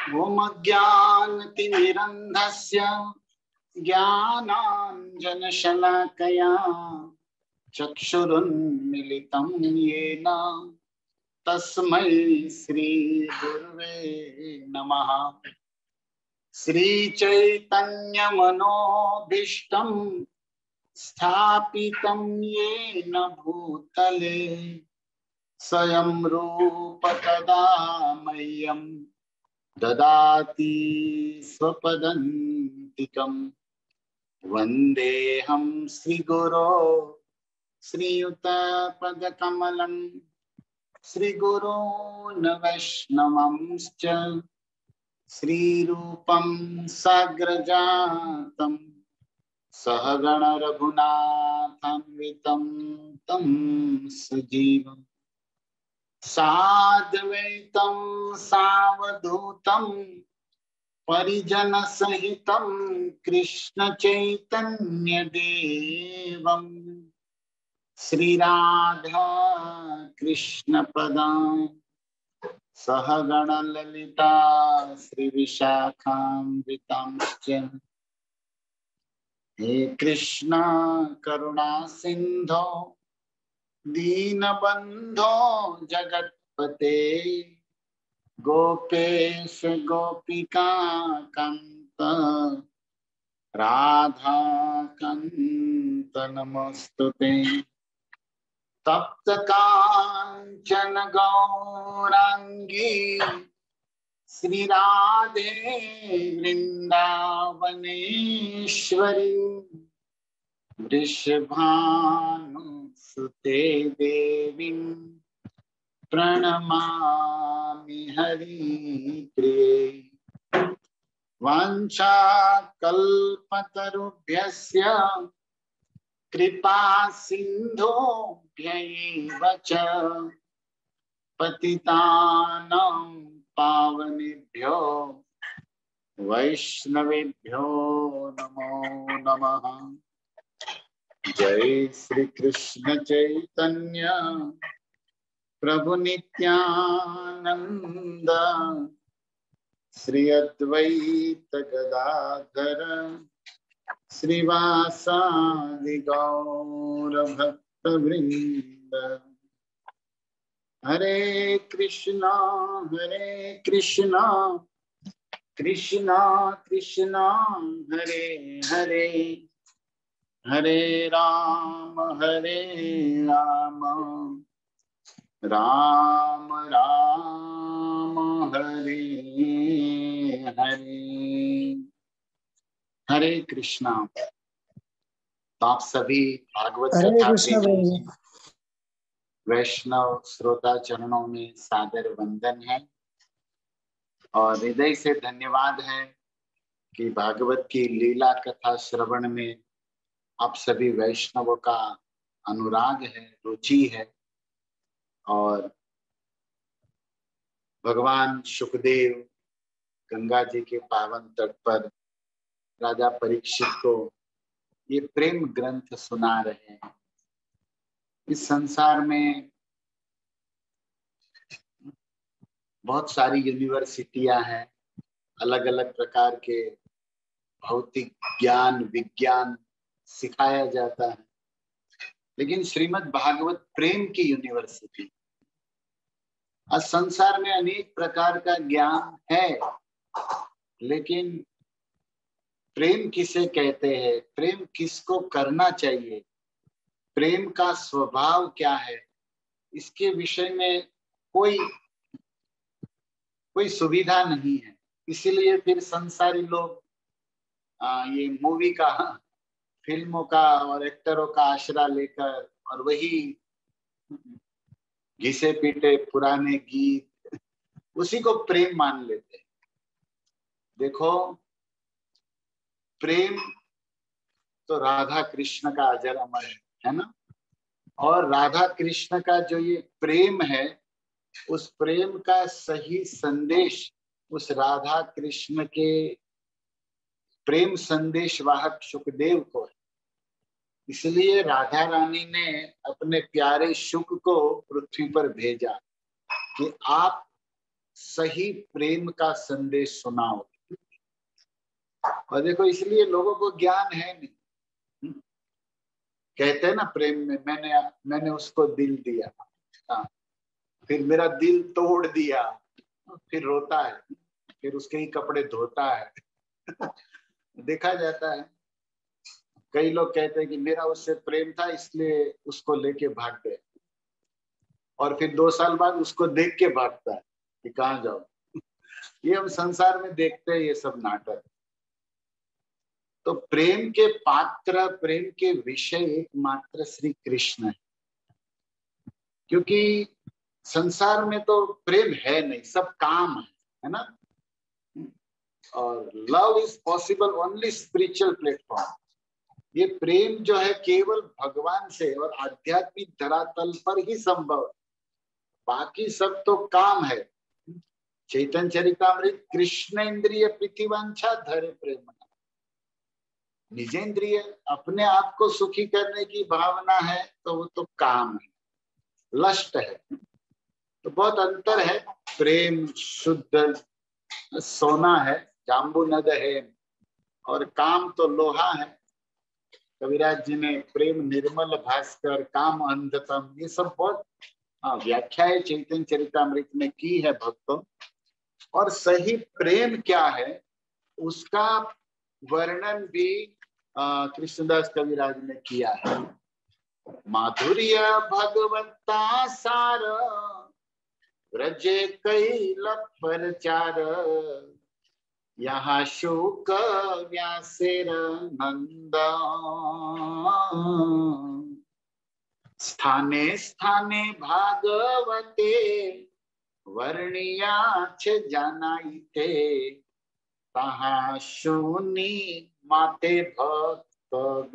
ओमज्ञानतिमिरन्धस्य ज्ञानाञ्जनशलाकया चक्षुरुन्मीलितं येन तस्मै श्रीगुरुवे नमः। श्रीचैतन्यमनोभीष्टं स्थापितं येन भूतले स्वयं रूप तदा मह्यं ददाति स्वपदान्तिकम्। वन्देऽहं श्रीगुरो श्रीयुतपदकमलं श्रीगुरून् वैष्णवंश्च श्रीरूपं साग्रजातं सहगण रघुनाथान्वितं तं सजीवम् साद्वैतं सावधूतं परिजन सहितं कृष्ण चैतन्य देवं श्रीराधा कृष्ण पदां सहगण ललिता श्री विशाखान्वितांश्च। हे कृष्णा करुणा सिंधो दीनबंधो जगत्पते गोपेश गोपिका कांत राधा कांत नमस्तुते। तप्त कांचन गौरांगी श्री राधे वृंदावनेश्वरी वृषभानुसुते देवी प्रणमामि हरिप्रिये। वाञ्छाकल्पतरुभ्यस्य कृपा सिन्धुभ्यैव च पतितानां पावनेभ्यो वैष्णवेभ्यो नमो नमः। जय श्री कृष्ण चैतन्य प्रभु नित्यानंद श्री अद्वैत गदाधर श्रीवासादि गौर भक्तवृंद। हरे कृष्णा कृष्णा कृष्णा हरे हरे हरे राम राम राम हरे हरे। हरे कृष्णा। तो आप सभी भागवत कथा प्रेमी वैष्णव श्रोता चरणों में सादर वंदन है और हृदय से धन्यवाद है कि भागवत की लीला कथा श्रवण में आप सभी वैष्णवों का अनुराग है, रुचि है। और भगवान शुकदेव गंगा जी के पावन तट पर राजा परीक्षित को ये प्रेम ग्रंथ सुना रहे हैं। इस संसार में बहुत सारी यूनिवर्सिटियां हैं, अलग अलग प्रकार के भौतिक ज्ञान विज्ञान सिखाया जाता है, लेकिन श्रीमद् भागवत प्रेम की यूनिवर्सिटी। आज संसार में अनेक प्रकार का ज्ञान है, लेकिन प्रेम किसे कहते हैं, प्रेम किसको करना चाहिए, प्रेम का स्वभाव क्या है, इसके विषय में कोई सुविधा नहीं है। इसीलिए फिर संसारी लोग ये मूवी का, फिल्मों का और एक्टरों का आश्रय लेकर और वही घिसे पीटे पुराने गीत, उसी को प्रेम मान लेते हैं। देखो, प्रेम तो राधा कृष्ण का अजर अमर है ना। और राधा कृष्ण का जो ये प्रेम है, उस प्रेम का सही संदेश उस राधा कृष्ण के प्रेम संदेश वाहक शुकदेव को है। इसलिए राधा रानी ने अपने प्यारे शुक को पृथ्वी पर भेजा कि आप सही प्रेम का संदेश सुनाओ। और देखो इसलिए लोगों को ज्ञान है नहीं। कहते हैं ना प्रेम में, मैंने उसको दिल दिया, हाँ, फिर मेरा दिल तोड़ दिया, फिर रोता है, फिर उसके ही कपड़े धोता है। देखा जाता है कई लोग कहते हैं कि मेरा उससे प्रेम था इसलिए उसको लेके भाग गए, और फिर 2 साल बाद उसको देख के भागता है कि कहाँ जाओ। ये हम संसार में देखते हैं ये सब नाटक। तो प्रेम के पात्र, प्रेम के विषय एकमात्र श्री कृष्ण है, क्योंकि संसार में तो प्रेम है नहीं, सब काम है ना। और love is possible only spiritual platform. ये प्रेम जो है केवल भगवान से और आध्यात्मिक धरातल पर ही संभव है, बाकी सब तो काम है। चैतन्य चरितामृत, कृष्ण इंद्रिय प्रीतिवांछा धरे प्रेम, निजेंद्रिय अपने आप को सुखी करने की भावना है तो वो तो काम है, लस्ट है। तो बहुत अंतर है। प्रेम शुद्ध सोना है, जाम्बू नद है, और काम तो लोहा है। कविराज जी ने प्रेम निर्मल भास्कर, काम अंधतम, ये सब बहुत व्याख्याएं चैतन्य चरितामृत में की है भक्तों। और सही प्रेम क्या है उसका वर्णन भी कृष्णदास कविराज ने किया है। माधुर्य भगवत्ता सार, ब्रजे कैल परचार, यहाँ शोक व्यासेर नंद, स्थाने स्थाने भागवते, वर्णियाछ जानाइते, तहाँ सुनी माते भक्त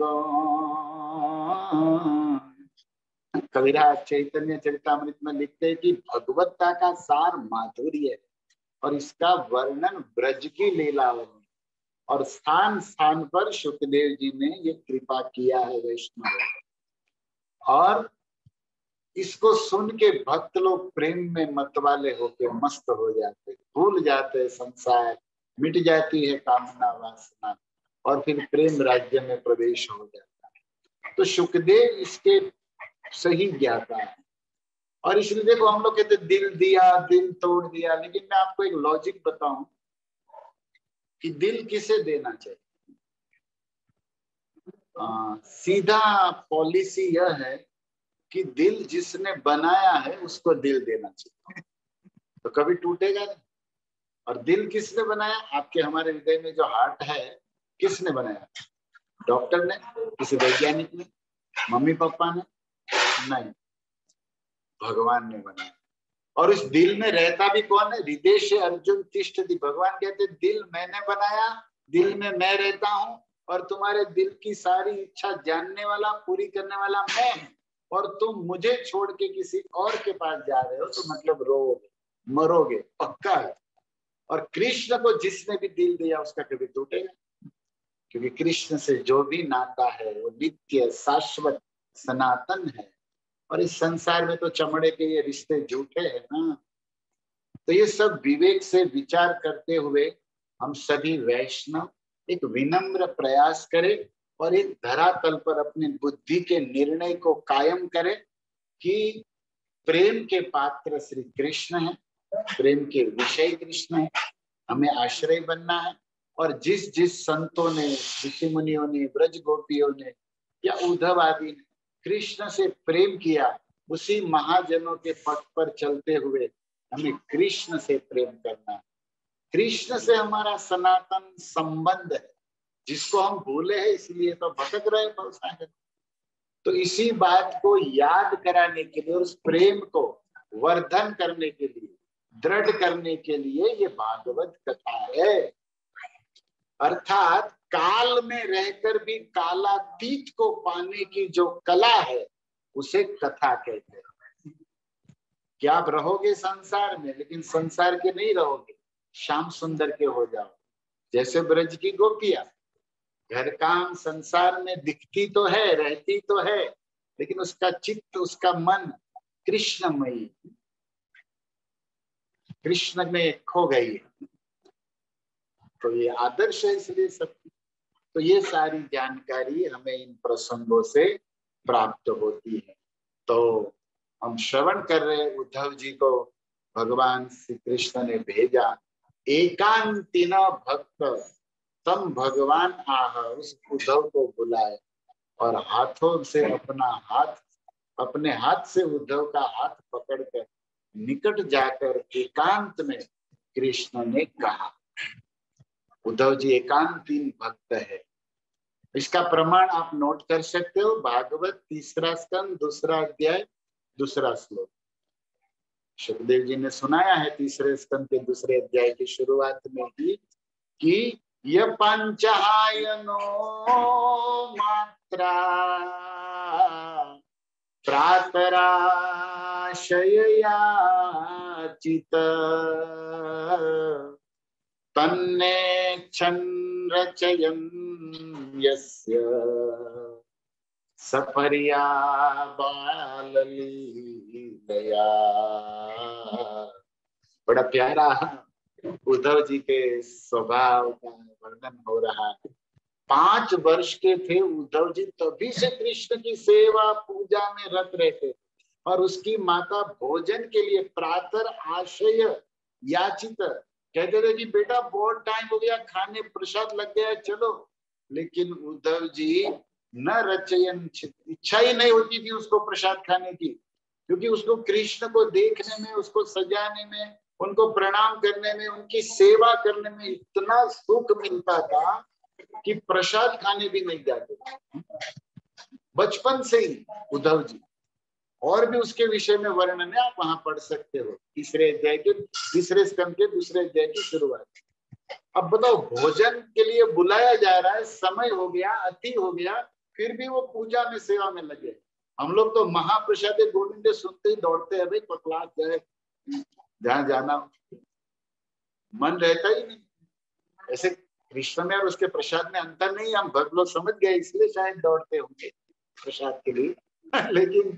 गण। कविराज चैतन्य चरितामृत में लिखते हैं कि भगवत्ता का सार माधुर्य है, और इसका वर्णन ब्रज की लीलाओं में, और स्थान स्थान पर शुकदेव जी ने ये कृपा किया है वैष्णव। और इसको सुन के भक्त लोग प्रेम में मतवाले होके मस्त हो जाते, भूल जाते संसार, मिट जाती है कामना वासना, और फिर प्रेम राज्य में प्रवेश हो जाता है। तो शुकदेव इसके सही ज्ञाता है। और इसलिए देखो हम लोग कहते दिल दिया, दिल तोड़ दिया, लेकिन मैं आपको एक लॉजिक बताऊं कि दिल किसे देना चाहिए। सीधा पॉलिसी यह है कि दिल जिसने बनाया है उसको दिल देना चाहिए, तो कभी टूटेगा नहीं। और दिल किसने बनाया? आपके हमारे हृदय में जो हार्ट है, किसने बनाया? डॉक्टर ने? किसी वैज्ञानिक ने? मम्मी पापा ने? नहीं, भगवान ने बनाया। और इस दिल में रहता भी कौन है? हृदय से अर्जुन तिष्ठति। भगवान कहते दिल मैंने बनाया, दिल में मैं रहता हूं, और तुम्हारे दिल की सारी इच्छा जानने वाला, पूरी करने वाला मैं हूं। और तुम मुझे छोड़ के किसी और के पास जा रहे हो तो मतलब रोगे, मरोगे, पक्का है। और कृष्ण को जिसने भी दिल दिया उसका कभी टूटेगा, क्योंकि कृष्ण से जो भी नाता है वो नित्य, शाश्वत, सनातन है। और इस संसार में तो चमड़े के ये रिश्ते झूठे हैं ना। तो ये सब विवेक से विचार करते हुए हम सभी वैष्णव एक विनम्र प्रयास करें, और एक धरातल पर अपनी बुद्धि के निर्णय को कायम करें कि प्रेम के पात्र श्री कृष्ण है, प्रेम के विषय कृष्ण है, हमें आश्रय बनना है। और जिस जिस संतों ने, ऋषि मुनियों ने, ब्रज गोपियों ने या उद्धव आदि ने कृष्ण से प्रेम किया, उसी महाजनों के पथ पर चलते हुए हमें कृष्ण से प्रेम करना है। कृष्ण से हमारा सनातन संबंध है, जिसको हम भूले हैं इसलिए तो भटक रहे हैं। तो इसी बात को याद कराने के लिए, उस प्रेम को वर्धन करने के लिए, दृढ़ करने के लिए ये भागवत कथा है। अर्थात काल में रहकर भी कालातीत को पाने की जो कला है उसे कथा कहते हैं। कि आप रहोगे संसार में, लेकिन संसार के नहीं रहोगे, श्याम सुंदर के हो जाओ, जैसे ब्रज की गोपियां। घर काम संसार में दिखती तो है, रहती तो है, लेकिन उसका चित्त, उसका मन कृष्णमयी। कृष्ण में खो गई है। तो ये आदर्श है इसलिए सब। तो ये सारी जानकारी हमें इन प्रसंगों से प्राप्त होती है। तो हम श्रवण कर रहे उद्धव जी को भगवान श्री कृष्ण ने भेजा। एकांतिना भक्त तम भगवान आह, उस उद्धव को बुलाए और हाथों से अपने हाथ से उद्धव का हाथ पकड़कर निकट जाकर एकांत में कृष्ण ने कहा। उद्धव जी एकांतीन भक्त है। इसका प्रमाण आप नोट कर सकते हो, भागवत 3 स्कंद 2 अध्याय 2 श्लोक। सुखदेव जी ने सुनाया है 3 स्कंद के 2 अध्याय की शुरुआत में ही कि य पंचायनो मात्रा प्रातराशययाचित तन्नेच्छन् रचयन् यस्य सपर्या बाललीलया। बड़ा प्यारा उद्धव जी के स्वभाव का वर्णन हो रहा है। 5 वर्ष के थे उद्धव जी, तभी से कृष्ण की सेवा पूजा में रत रहते और उसकी माता भोजन के लिए प्रातः आशय याचित कहते थे कि बेटा बहुत टाइम हो गया, खाने प्रसाद लग गया, चलो। लेकिन उद्धव जी न रचयन, इच्छा ही नहीं होती थी उसको प्रसाद खाने की, क्योंकि उसको कृष्ण को देखने में, उसको सजाने में, उनको प्रणाम करने में, उनकी सेवा करने में इतना सुख मिलता था कि प्रसाद खाने भी नहीं जाते बचपन से ही उद्धव जी। और भी उसके विषय में वर्णन है, आप वहां पढ़ सकते हो 3 स्कंद के 2 अध्याय की शुरुआत। अब बताओ, भोजन के लिए बुलाया जा रहा है, समय हो गया, अति हो गया, फिर भी वो पूजा में सेवा में लगे। हम लोग तो महाप्रसाद गोविंद सुनते ही दौड़ते हैं, भाई पकड़ा जाए, जहां जाना मन रहता ही नहीं। ऐसे कृष्ण में और उसके प्रसाद में अंतर नहीं, हम भक्त लोग समझ गए, इसलिए शायद दौड़ते होंगे प्रसाद के लिए। लेकिन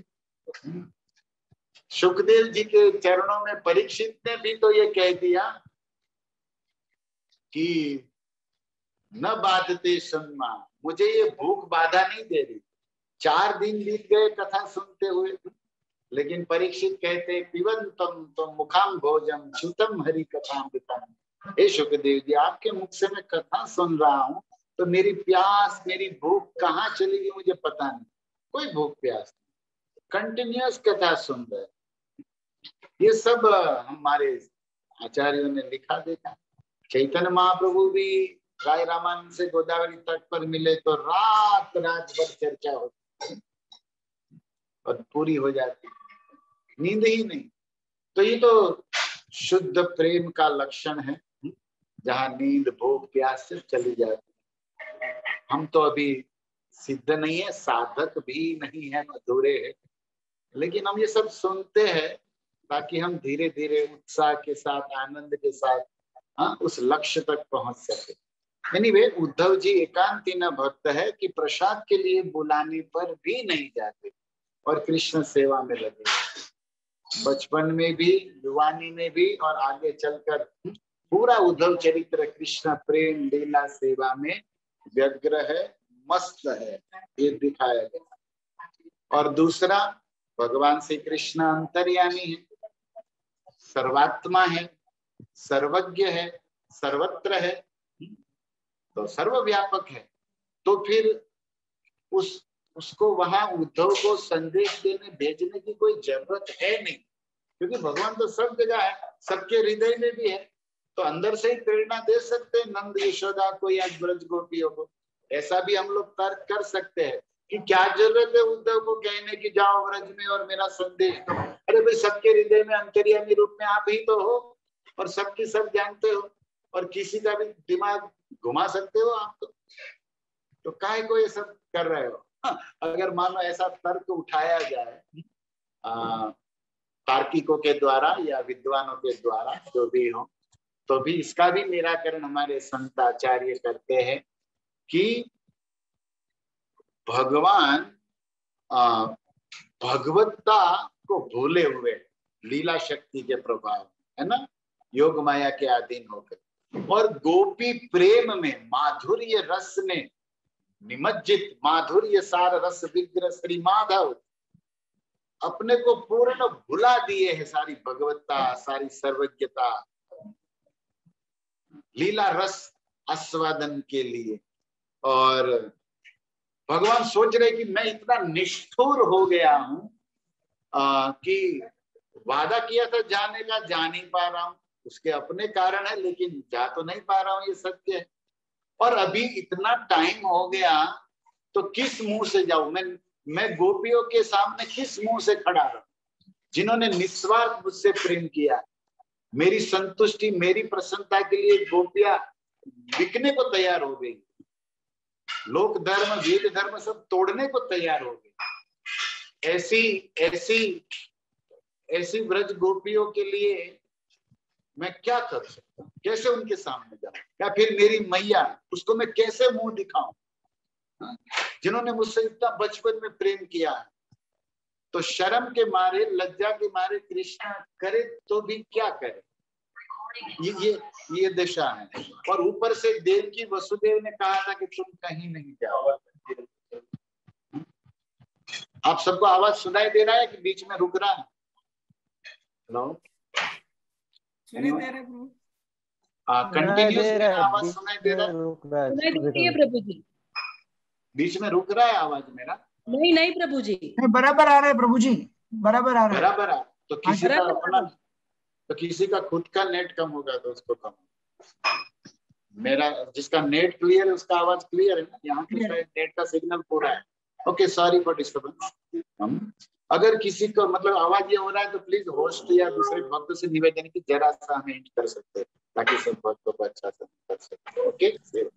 सुखदेव जी के चरणों में परीक्षित ने भी तो ये कह दिया कि न बाधते सन्मा, मुझे ये भूख बाधा नहीं दे रही। 4 दिन बीत गए कथा सुनते हुए, लेकिन परीक्षित कहते पिबंतम तो मुखाम भोजम श्रुतम हरि कथामृतम। हे सुखदेव जी, आपके मुख से मैं कथा सुन रहा हूँ, तो मेरी प्यास, मेरी भूख कहाँ चली गई मुझे पता नहीं। कोई भूख प्यास नहीं, कंटिन्यूअस कथा सुन रहे। ये सब हमारे आचार्यों ने लिखा देखा। चैतन्य महाप्रभु भी राय रामानंद से गोदावरी तट पर मिले तो रात भर चर्चा होती और पूरी हो जाती, नींद ही नहीं। तो ये तो शुद्ध प्रेम का लक्षण है, जहां नींद भूख प्यास से चली जाती। हम तो अभी सिद्ध नहीं है, साधक भी नहीं है, अधूरे है, लेकिन हम ये सब सुनते हैं ताकि हम धीरे धीरे उत्साह के साथ, आनंद के साथ उस लक्ष्य तक पहुंच सके। एनीवे, उद्धव जी एकांती न भक्त है कि प्रसाद के लिए बुलाने पर भी नहीं जाते और कृष्ण सेवा में लगे। बचपन में भी, युवानी में भी, और आगे चलकर पूरा उद्धव चरित्र कृष्ण प्रेम लीला सेवा में व्यग्र है, मस्त है, ये दिखाया गया। और दूसरा, भगवान श्री कृष्ण अंतर्यामी है, सर्वात्मा है, सर्वज्ञ है, सर्वत्र है, तो सर्वव्यापक है। तो फिर उसको वहां उद्धव को संदेश देने भेजने की कोई जरूरत है नहीं, क्योंकि भगवान तो सब जगह है, सबके हृदय में भी है। तो अंदर से ही प्रेरणा दे सकते हैं नंद यशोदा को या ब्रज गोपियों को। ऐसा भी हम लोग तर्क कर सकते हैं कि क्या जरूरत है उद्धव को कहने की जाओ ब्रज में और मेरा संदेश दो। अरे भाई, सबके हृदय में अंतर्यामी रूप में आप ही तो हो और सबकी सब जानते हो और किसी का भी दिमाग घुमा सकते हो आप। तो काहे को ये सब कर रहे हो? अगर मानो ऐसा तर्क उठाया जाए तार्किकों के द्वारा या विद्वानों के द्वारा, जो भी हो, तो भी इसका भी निराकरण हमारे संत आचार्य करते हैं कि भगवान भगवत्ता को भूले हुए लीला शक्ति के प्रभाव, है ना। योग माया के अधीन होकर, और गोपी प्रेम में माधुर्य रस में निमज्जित, माधुर्य सार रस विग्रह श्री माधव अपने को पूर्ण भुला दिए है, सारी भगवत्ता, सारी सर्वज्ञता, लीला रस आस्वादन के लिए। और भगवान सोच रहे कि मैं इतना निष्ठुर हो गया हूं कि वादा किया था जाने का, जा नहीं पा रहा हूं। उसके अपने कारण है, लेकिन जा तो नहीं पा रहा हूं, ये सत्य है। और अभी इतना टाइम हो गया तो किस मुंह से जाऊं मैं गोपियों के सामने किस मुंह से खड़ा रहूं, जिन्होंने निस्वार्थ मुझसे प्रेम किया। मेरी संतुष्टि, मेरी प्रसन्नता के लिए गोपियां बिकने को तैयार हो गई, लोक धर्म, वेद धर्म सब तोड़ने को तैयार हो गई। ऐसी ब्रज गोपियों के लिए मैं क्या कर सकता हूँ, कैसे उनके सामने जाऊं, या फिर मेरी मैया, उसको मैं कैसे मुंह दिखाऊं, जिन्होंने मुझसे इतना बचपन में प्रेम किया है। तो शर्म के मारे, लज्जा के मारे कृष्ण करे तो भी क्या करे, ये दशा है। और ऊपर से देवकी वसुदेव ने कहा था कि तुम कहीं नहीं जाओ। आप सबको आवाज सुनाई दे रहा है कि बीच में रुक रहा है? हेलो, कंटिन्यूस आवाज सुनाई दे रहा है? प्रभु जी, बीच में रुक रहा है आवाज मेरा? नहीं प्रभु जी, बराबर आ रहा है प्रभु जी, बराबर आ रहा है। बराबर आ, तो किसी का अपना, तो किसी का खुद का नेट कम होगा तो उसको कम। मेरा जिसका नेट क्लियर है उसका आवाज क्लियर है ना, यहाँ पे नेट का सिग्नल पूरा है। Okay, sorry for disturbance. अगर किसी को मतलब आवाज ये हो रहा है तो प्लीज होस्ट या दूसरे भक्त से निवेदन की जरा सा हमें हिंट कर सकते हैं, ताकि सब भक्तों को अच्छा से कर सकते। ओके,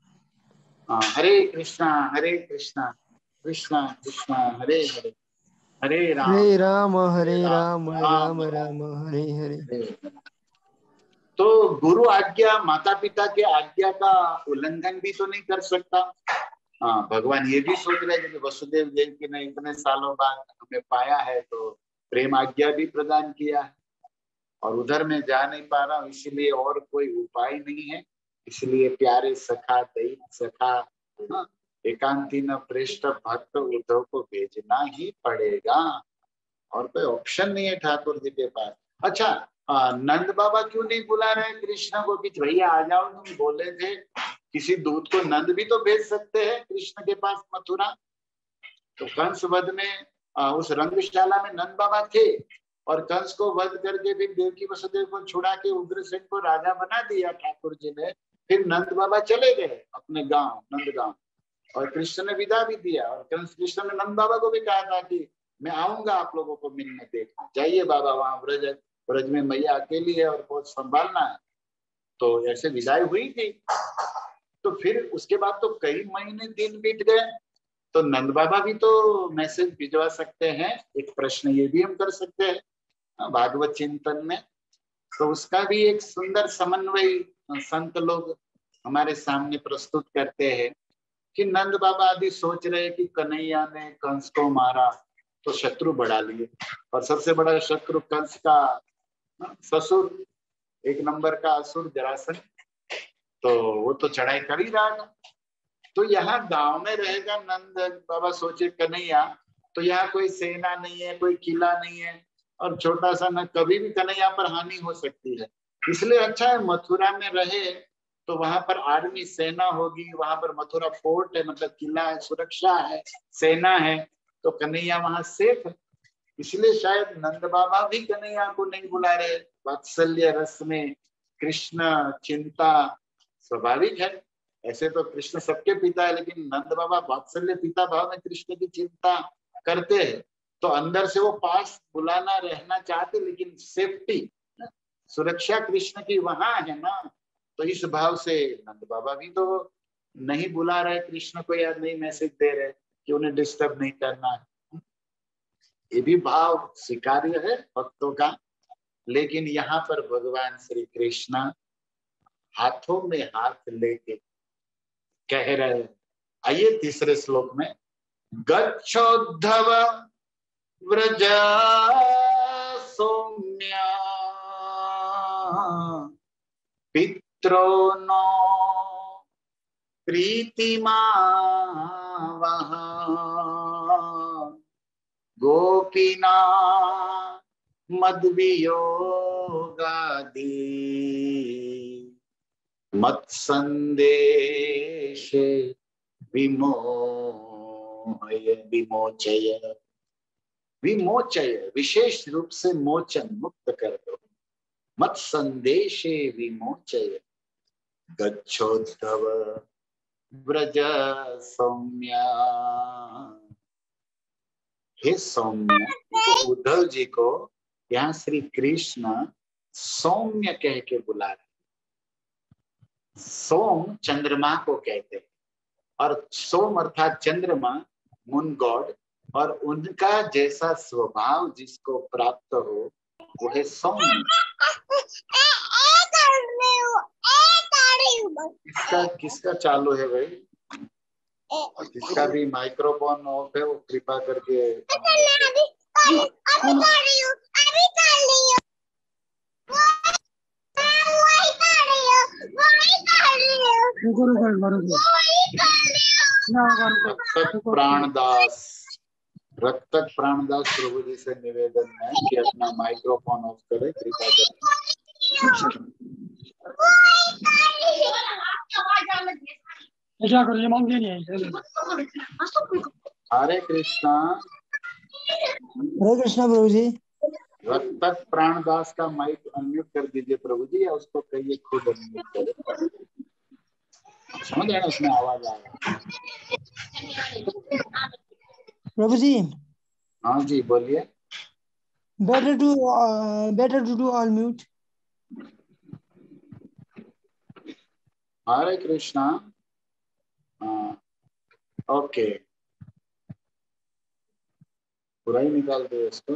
हरे कृष्णा कृष्णा कृष्णा हरे हरे, हरे राम हरे राम राम राम हरे हरे। तो गुरु आज्ञा, माता पिता के आज्ञा का उल्लंघन भी तो नहीं कर सकता। हाँ, भगवान ये भी सोच रहे हैं कि वसुदेव देवकी ने इतने सालों बाद हमें पाया है तो प्रेम आज्ञा भी प्रदान किया है, और उधर में जा नहीं पा रहा हूँ, इसलिए और कोई उपाय नहीं है। इसलिए प्यारे सखा दैत सखा एकांती न प्रेष्ठ भक्त उद्धव को भेजना ही पड़ेगा, और कोई ऑप्शन नहीं है ठाकुर जी के पास। अच्छा, नंद बाबा क्यों नहीं बुला रहे कृष्ण को कि भैया आ जाओ, तुम बोले थे? किसी दूत को नंद भी तो भेज सकते हैं कृष्ण के पास मथुरा। तो कंस वध में उस रंगशाला में नंद बाबा थे, और कंस को वध करके फिर देवकी वसुदेव को छुड़ा के उग्रसेन को राजा बना दिया ठाकुर जी ने। फिर नंद बाबा चले गए अपने गांव, नंद गांव, और कृष्ण ने विदा भी दिया। और कृष्ण ने नंद बाबा को भी कहा था कि मैं आऊंगा आप लोगों को मिलने, देखना जाइए बाबा, वहां ब्रज में मैया अकेली है और बहुत संभालना है। तो ऐसे विदाई हुई थी। तो फिर उसके बाद तो कई महीने दिन बीत गए, तो नंद बाबा भी तो मैसेज भिजवा सकते हैं। एक प्रश्न ये भी हम कर सकते हैं भागवत चिंतन में, तो उसका भी एक सुंदर समन्वय संत लोग हमारे सामने प्रस्तुत करते हैं कि नंद बाबा आदि सोच रहे कि कन्हैया ने कंस को मारा तो शत्रु बढ़ा लिए, और सबसे बड़ा शत्रु कंस का ससुर, एक नंबर का असुर जरासंध, तो वो तो चढ़ाई कर ही रहा था। तो यहाँ गांव में रहेगा नंद बाबा, सोचे कन्हैया, तो यहाँ कोई सेना नहीं है, कोई किला नहीं है, और छोटा सा न, कभी भी कन्हैया पर हानि हो सकती है। इसलिए अच्छा है मथुरा में रहे, तो वहां पर आर्मी सेना होगी, वहां पर मथुरा फोर्ट है, मतलब किला है, सुरक्षा है, सेना है, तो कन्हैया वहां सेफ है। इसलिए शायद नंद बाबा भी कन्हैया को नहीं बुला रहे। वात्सल्य रस में कृष्ण चिंता स्वाभाविक है। ऐसे तो कृष्ण सबके पिता है, लेकिन नंद बाबा वात्सल्य पिता भाव में कृष्ण की चिंता करते हैं, तो अंदर से वो पास बुलाना रहना चाहते, लेकिन सेफ्टी, सुरक्षा कृष्ण की वहां है ना। तो इस भाव से नंद बाबा भी तो नहीं बुला रहे कृष्ण को, या नहीं मैसेज दे रहे कि उन्हें डिस्टर्ब नहीं करना है। ये भी भाव स्वीकार्य है भक्तों का। लेकिन यहाँ पर भगवान श्री कृष्ण हाथों में हाथ लेके कह रहे, आइए तीसरे श्लोक में, गच्छोद्धव व्रज सौम्या पित्रो नो प्रीतिमा वह गोपीना मद्वियोगादि मत्संदेशे विमोहय विमोचय। विमोचय विशेष रूप से मोचन मुक्त कर दो। मत संदेशे विमोचय गच्छोद्धव व्रज सौम्य। हे सौम्य, तो उद्धव जी को यहाँ श्री कृष्ण सौम्य कह के बुला रहे। सोम चंद्रमा को कहते हैं और सोम अर्थात चंद्रमा मून गॉड, और उनका जैसा स्वभाव जिसको प्राप्त हो वो है सौम्य। किसका चालू है भाई? जिसका भी माइक्रोफोन ऑफ है वो कृपा करके रक्तक प्राणदास प्रभु जी से निवेदन है कि अपना माइक्रोफोन ऑफ करे कृपा करके। हरे कृष्णा। हरे कृष्णा प्रभु जी। रक्तक प्राणदास का माइक अनम्यूट कर दीजिए प्रभु जी, या उसको कहिए खुद अनम्यूट करे। समझ रहे हैं उसमें आवाज आ रहा है। प्रभु जी। हाँ जी बोलिए। Better to do all mute. Hare Krishna. Okay, पूरा ही निकाल दो इसको।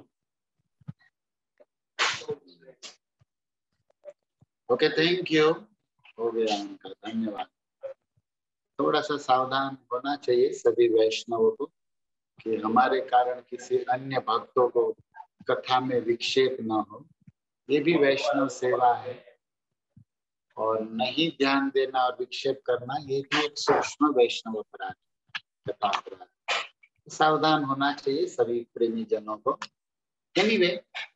Okay, thank you. हो गया उनका, धन्यवाद। थोड़ा सा सावधान होना चाहिए सभी वैष्णवों को कि हमारे कारण किसी अन्य भक्तों को कथा में विक्षेप न हो। ये भी वैष्णव सेवा है, और नहीं ध्यान देना और विक्षेप करना ये भी एक सूक्ष्म वैष्णव अपराध, कथा अपराध। सावधान होना चाहिए सभी प्रेमी जनों को। एनीवे,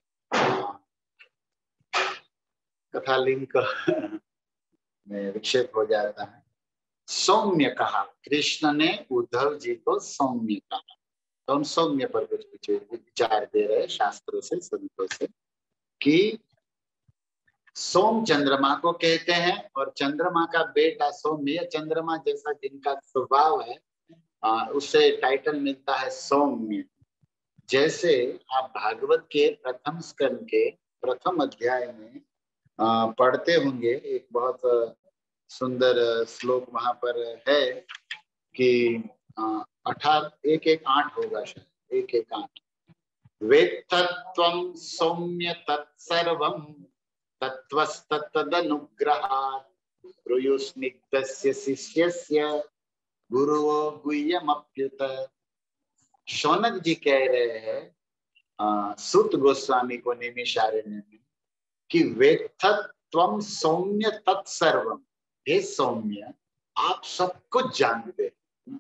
कथा लिंक में विक्षेप हो जाता है। सौम्य कहा, कृष्ण ने उद्धव जी को सौम्य कहा। तो हम सौम्य पर कुछ विचार दे रहे शास्त्रों से, संतों से, कि सोम चंद्रमा को कहते हैं और चंद्रमा का बेटा सौम्य, चंद्रमा जैसा जिनका स्वभाव है उससे टाइटल मिलता है सौम्य। जैसे आप भागवत के प्रथम स्कंद के प्रथम अध्याय में पढ़ते होंगे, एक बहुत सुंदर श्लोक वहां पर है कि 1:8 होगा शायद, 1:8। वेत्तत्वं सौम्य तत्सर्वं तत्त्वस्तदनुग्रहात् ब्रूयुस्निग्धस्य शिष्यस्य गुरुवो गुह्यमप्युत। शौनक जी कह रहे हैं सुत गोस्वामी को नैमिषारण्य में कि वेत्तत्वं सौम्य तत्सर्वम, हे सौम्य आप सब कुछ जानते हैं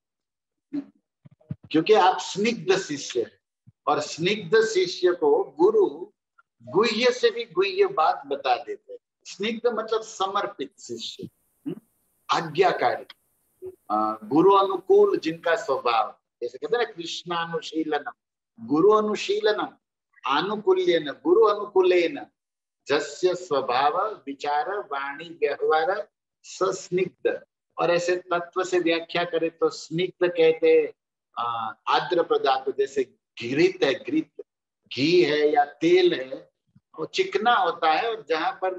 क्योंकि आप स्निग्ध शिष्य हैं, और स्निग्ध शिष्य को गुरु गुह्य से भी गुह्य बात बता देते हैं। स्निग्ध मतलब समर्पित शिष्य, आज्ञाकारी, गुरु अनुकूल जिनका स्वभाव, जैसे कहते हैं ना कृष्णानुशीलनम, गुरु अनुशीलनम आनुकूल्यन गुरु अनुकूलेन जस्य स्वभाव विचार वाणी व्यवहार सस्निग्ध। और ऐसे तत्व से व्याख्या करें तो स्निग्ध कहते आर्द्र पदार्थ, जैसे घृत है, घृत घी है या तेल है, वो चिकना होता है और जहां पर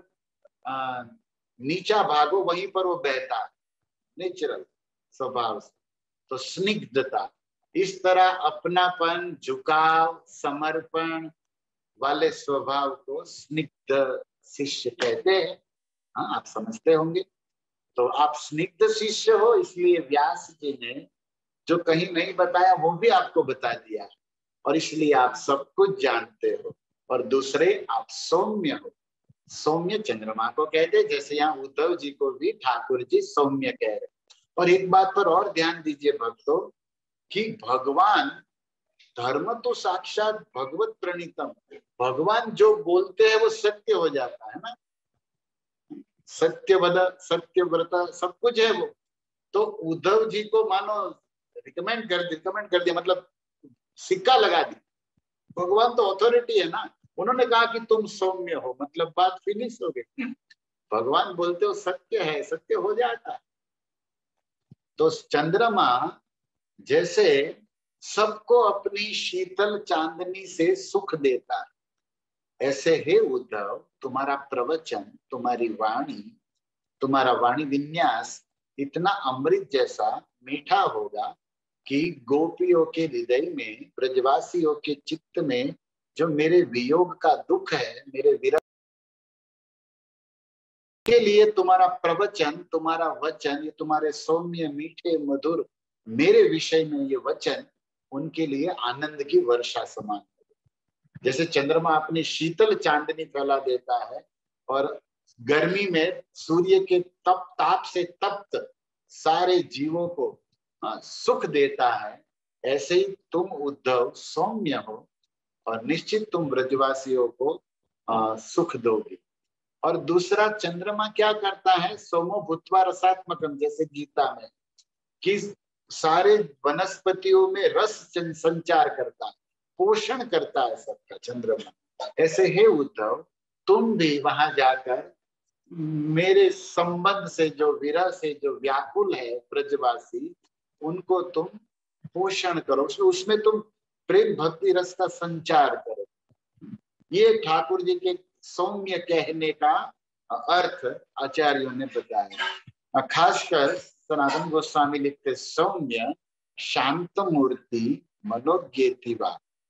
नीचा भाग हो वहीं पर वो बहता है नेचुरल स्वभाव से, तो स्निग्धता। इस तरह अपनापन, झुकाव, समर्पण वाले स्वभाव को स्निग्ध शिष्य कहते हैं। हाँ, आप समझते होंगे। तो आप स्निग्ध शिष्य हो, इसलिए व्यास जी ने जो कहीं नहीं बताया वो भी आपको बता दिया, और इसलिए आप सब कुछ जानते हो। और दूसरे, आप सौम्य हो, सौम्य चंद्रमा को कहते, जैसे यहाँ उद्धव जी को भी ठाकुर जी सौम्य कह रहे। और एक बात पर और ध्यान दीजिए भक्तों, कि भगवान धर्म तो साक्षात भगवत प्रणीतम, भगवान जो बोलते हैं वो सत्य हो जाता है ना, सत्यवद सत्यव्रता सब कुछ है वो। तो उद्धव जी को मानो रिकमेंड कर दिया, मतलब सिक्का लगा दी, भगवान तो अथॉरिटी है ना, उन्होंने कहा कि तुम सौम्य हो, मतलब बात फिनिश हो गई। भगवान बोलते हो सत्य है, सत्य हो जाता है। तो चंद्रमा जैसे सबको अपनी शीतल चांदनी से सुख देता है, ऐसे हे उद्धव तुम्हारा प्रवचन, तुम्हारी वाणी, तुम्हारा वाणी विन्यास इतना अमृत जैसा मीठा होगा कि गोपियों के हृदय में, ब्रजवासियों के चित्त में जो मेरे वियोग का दुख है, मेरे विरह के लिए तुम्हारा प्रवचन, तुम्हारा वचन, ये तुम्हारे सौम्य मीठे मधुर मेरे विषय में ये वचन उनके लिए आनंद की वर्षा समान। जैसे चंद्रमा अपनी शीतल चांदनी फैला देता है और गर्मी में सूर्य के ताप से तप्त सारे जीवों को सुख देता है, ऐसे ही तुम उद्धव सौम्य हो और निश्चित तुम ब्रजवासियों को सुख दोगे। और दूसरा, चंद्रमा क्या करता है, सोमो भूत्वा रसात्मकम, जैसे गीता में, कि सारे वनस्पतियों में रस संचार करता है, पोषण करता है सबका चंद्रमा। ऐसे हे उद्धव तुम भी वहां जाकर मेरे संबंध से, जो विरह से जो व्याकुल है ब्रजवासी, उनको तुम पोषण करो, उसमें तुम प्रेम भक्ति रस का संचार करो। ये ठाकुर जी के सौम्य कहने का अर्थ आचार्यों ने बताया। खासकर सनातन गोस्वामी लिखते, सौम्य शांत मूर्ति मनोज्ञेतिवा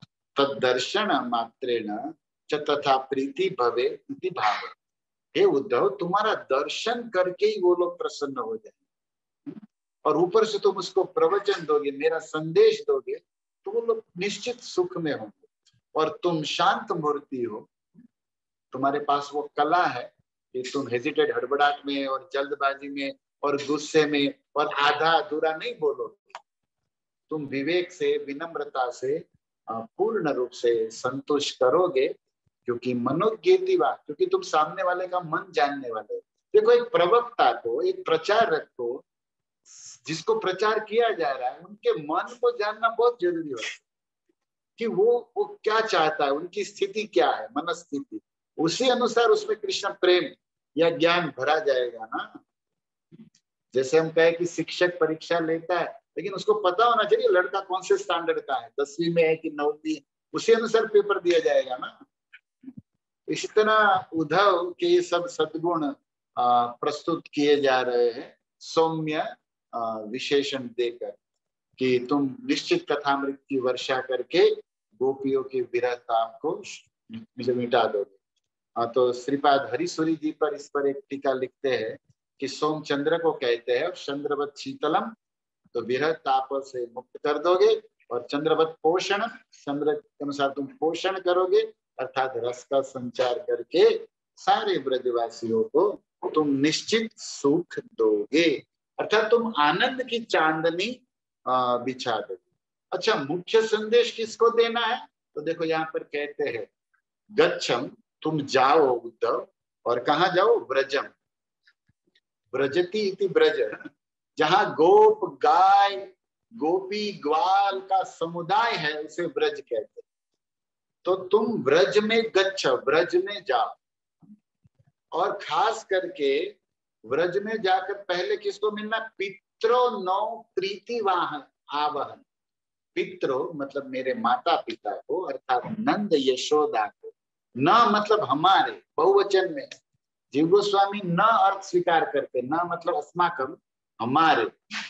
तदर्शन मात्रेण च तथा प्रीति भवे इति भाव। हे उद्धव तुम्हारा दर्शन करके ही वो लोग प्रसन्न हो जाएंगे, और ऊपर से तुम उसको प्रवचन दोगे, मेरा संदेश दोगे, तो वो लोग निश्चित सुख में होंगे। और तुम शांत मूर्ति हो, तुम्हारे पास वो कला है कि तुम हेजिटेट, हड़बड़ाहट में और जल्दबाजी में और गुस्से में और आधा अधूरा नहीं बोलोगे, तुम विवेक से, विनम्रता से पूर्ण रूप से संतुष्ट करोगे, क्योंकि मनोज्ञेतिवा, क्योंकि तुम सामने वाले का मन जानने वाले हो। देखो, एक प्रवक्ता को, एक प्रचारक को, जिसको प्रचार किया जा रहा है, उनके मन को जानना बहुत जरूरी होता है कि वो क्या चाहता है, उनकी स्थिति क्या है, मनस्थिति, उसी अनुसार उसमें कृष्ण प्रेम या ज्ञान भरा जाएगा ना। जैसे हम कहे कि शिक्षक परीक्षा लेता है, लेकिन उसको पता होना चाहिए लड़का कौन से स्टैंडर्ड का है, 10वीं में है कि 9वीं, उसी अनुसार पेपर दिया जाएगा ना। इसी तरह उद्धव के ये सब सद्गुण प्रस्तुत किए जा रहे हैं सौम्य विशेषण देकर, कि तुम निश्चित कथामृत की वर्षा करके गोपियों के विरह ताप को मिटा दोगे। तो श्रीपाद हरिसूरी जी पर इस पर एक टीका लिखते हैं कि सोम चंद्र को कहते हैं, चंद्रवत शीतलम, तो विरह ताप से मुक्त कर दोगे, और चंद्रवत पोषण, चंद्र के अनुसार तुम पोषण करोगे, अर्थात रस का संचार करके सारे ब्रजवासियों को तुम निश्चित सुख दोगे, अर्थात तुम आनंद की चांदनी बिछा दोगे। अच्छा, मुख्य संदेश किसको देना है? तो देखो यहाँ पर कहते हैं, गच्छम, तुम जाओ उद्धव, और कहाँ जाओ? ब्रजम, ब्रजति इति ब्रज, जहां गोप गाय गोपी ग्वाल का समुदाय है उसे ब्रज कहते हैं। तो तुम ब्रज में गच्छ, ब्रज में जाओ, और खास करके ब्रज में जाकर पहले किसको मिलना? पित्रो नौ प्रीति वाहन आवहन, पित्रो मतलब मेरे माता पिता को, अर्थात नंद यशोदा को, न मतलब हमारे, बहुवचन में। जीव गोस्वामी न अर्थ स्वीकार करते, न मतलब अस्माकम, हमारे,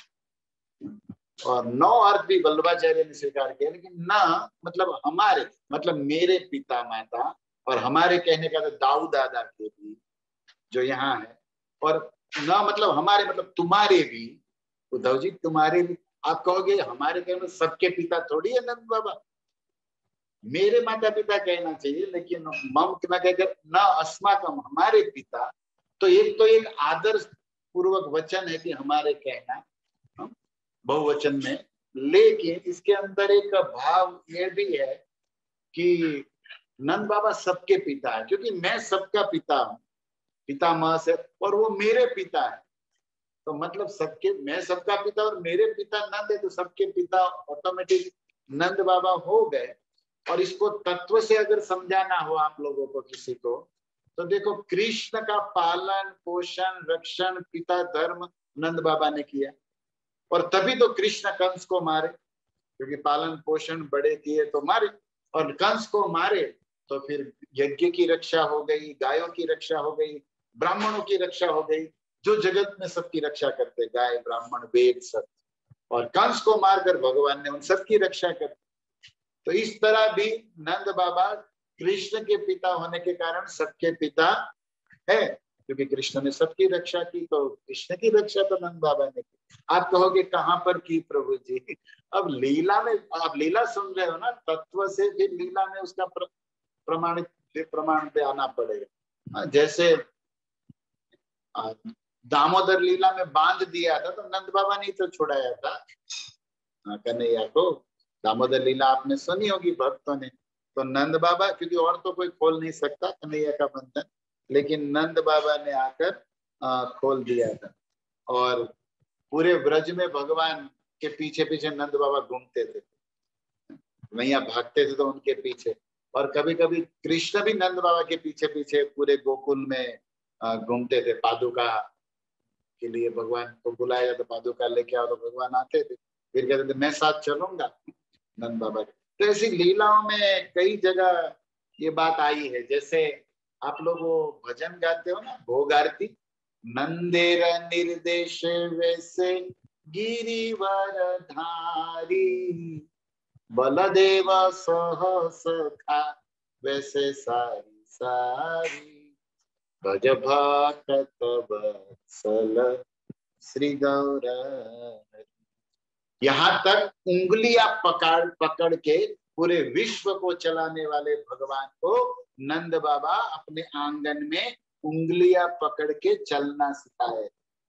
और नौ अर्थ भी वल्लभाचार्य ने स्वीकार किया, लेकिन न मतलब हमारे, मतलब मेरे पिता माता, और हमारे कहने का तो दाऊ दादा के भी जो यहाँ है, और न मतलब हमारे मतलब तुम्हारे भी, उद्धव जी तुम्हारे भी। आप कहोगे हमारे कहने सबके पिता थोड़ी है नंद बाबा, मेरे माता पिता कहना चाहिए, लेकिन मम न कहकर न अस्माकम हमारे पिता, तो एक आदर्श पूर्वक वचन है कि हमारे कहना बहुवचन में, लेकिन इसके अंदर एक भाव ये भी है कि नंद बाबा सबके पिता है, क्योंकि मैं सबका पिता हूँ, पितामह से, और वो मेरे पिता है। तो मतलब सबके, मैं सबका पिता और मेरे पिता नंद है, तो सबके पिता ऑटोमेटिक नंद बाबा हो गए। और इसको तत्व से अगर समझाना हो आप लोगों को किसी को, तो देखो कृष्ण का पालन पोषण रक्षण पिता धर्म नंद बाबा ने किया, और तभी तो कृष्ण कंस को मारे, क्योंकि पालन पोषण बड़े किए तो मारे, और कंस को मारे तो फिर यज्ञ की रक्षा हो गई, गायों की रक्षा हो गई, ब्राह्मणों की रक्षा हो गई, जो जगत में सबकी रक्षा करते, गाय ब्राह्मण वेद सब, और कंस को मारकर भगवान ने उन सबकी रक्षा कर। तो इस तरह भी नंद बाबा कृष्ण के पिता होने के कारण सबके पिता है, क्योंकि कृष्ण ने सबकी रक्षा की, तो कृष्ण की रक्षा तो नंद बाबा ने की। आप कहोगे कहां पर की प्रभु जी? अब लीला में, आप लीला सुन रहे हो ना, तत्व से फिर लीला में उसका प्रमाण पे आना पड़ेगा। जैसे दामोदर लीला में बांध दिया था तो नंद बाबा ने तो छुड़ाया था कन्हैया को। दामोदर लीला आपने सुनी होगी भक्तों ने, तो नंद बाबा, क्योंकि और तो कोई खोल नहीं सकता कन्हैया का बंधन, लेकिन नंद बाबा ने आकर खोल दिया था। और पूरे ब्रज में भगवान के पीछे पीछे नंद बाबा घूमते थे, मैया भागते थे तो उनके पीछे, और कभी कभी कृष्ण भी नंद बाबा के पीछे पीछे पूरे गोकुल में घूमते थे। पादुका के लिए भगवान को बुलाया जाता, पादुका लेके आओ, तो भगवान आते थे, फिर कहते थे मैं साथ चलूंगा नंद बाबा के। तो ऐसी लीलाओं में कई जगह ये बात आई है। जैसे आप लोग वो भजन गाते हो ना, भोग आरती, नंदेर निर्देश वैसे गिरिवर धारी, बलदेव सहस खा वैसे सारी सारी, भज भक्त वत्सल श्री गौर। यहाँ तक उंगलियां पकड़ पकड़ के पूरे विश्व को चलाने वाले भगवान को नंद बाबा अपने आंगन में उंगलियां पकड़ के चलना सिखाए।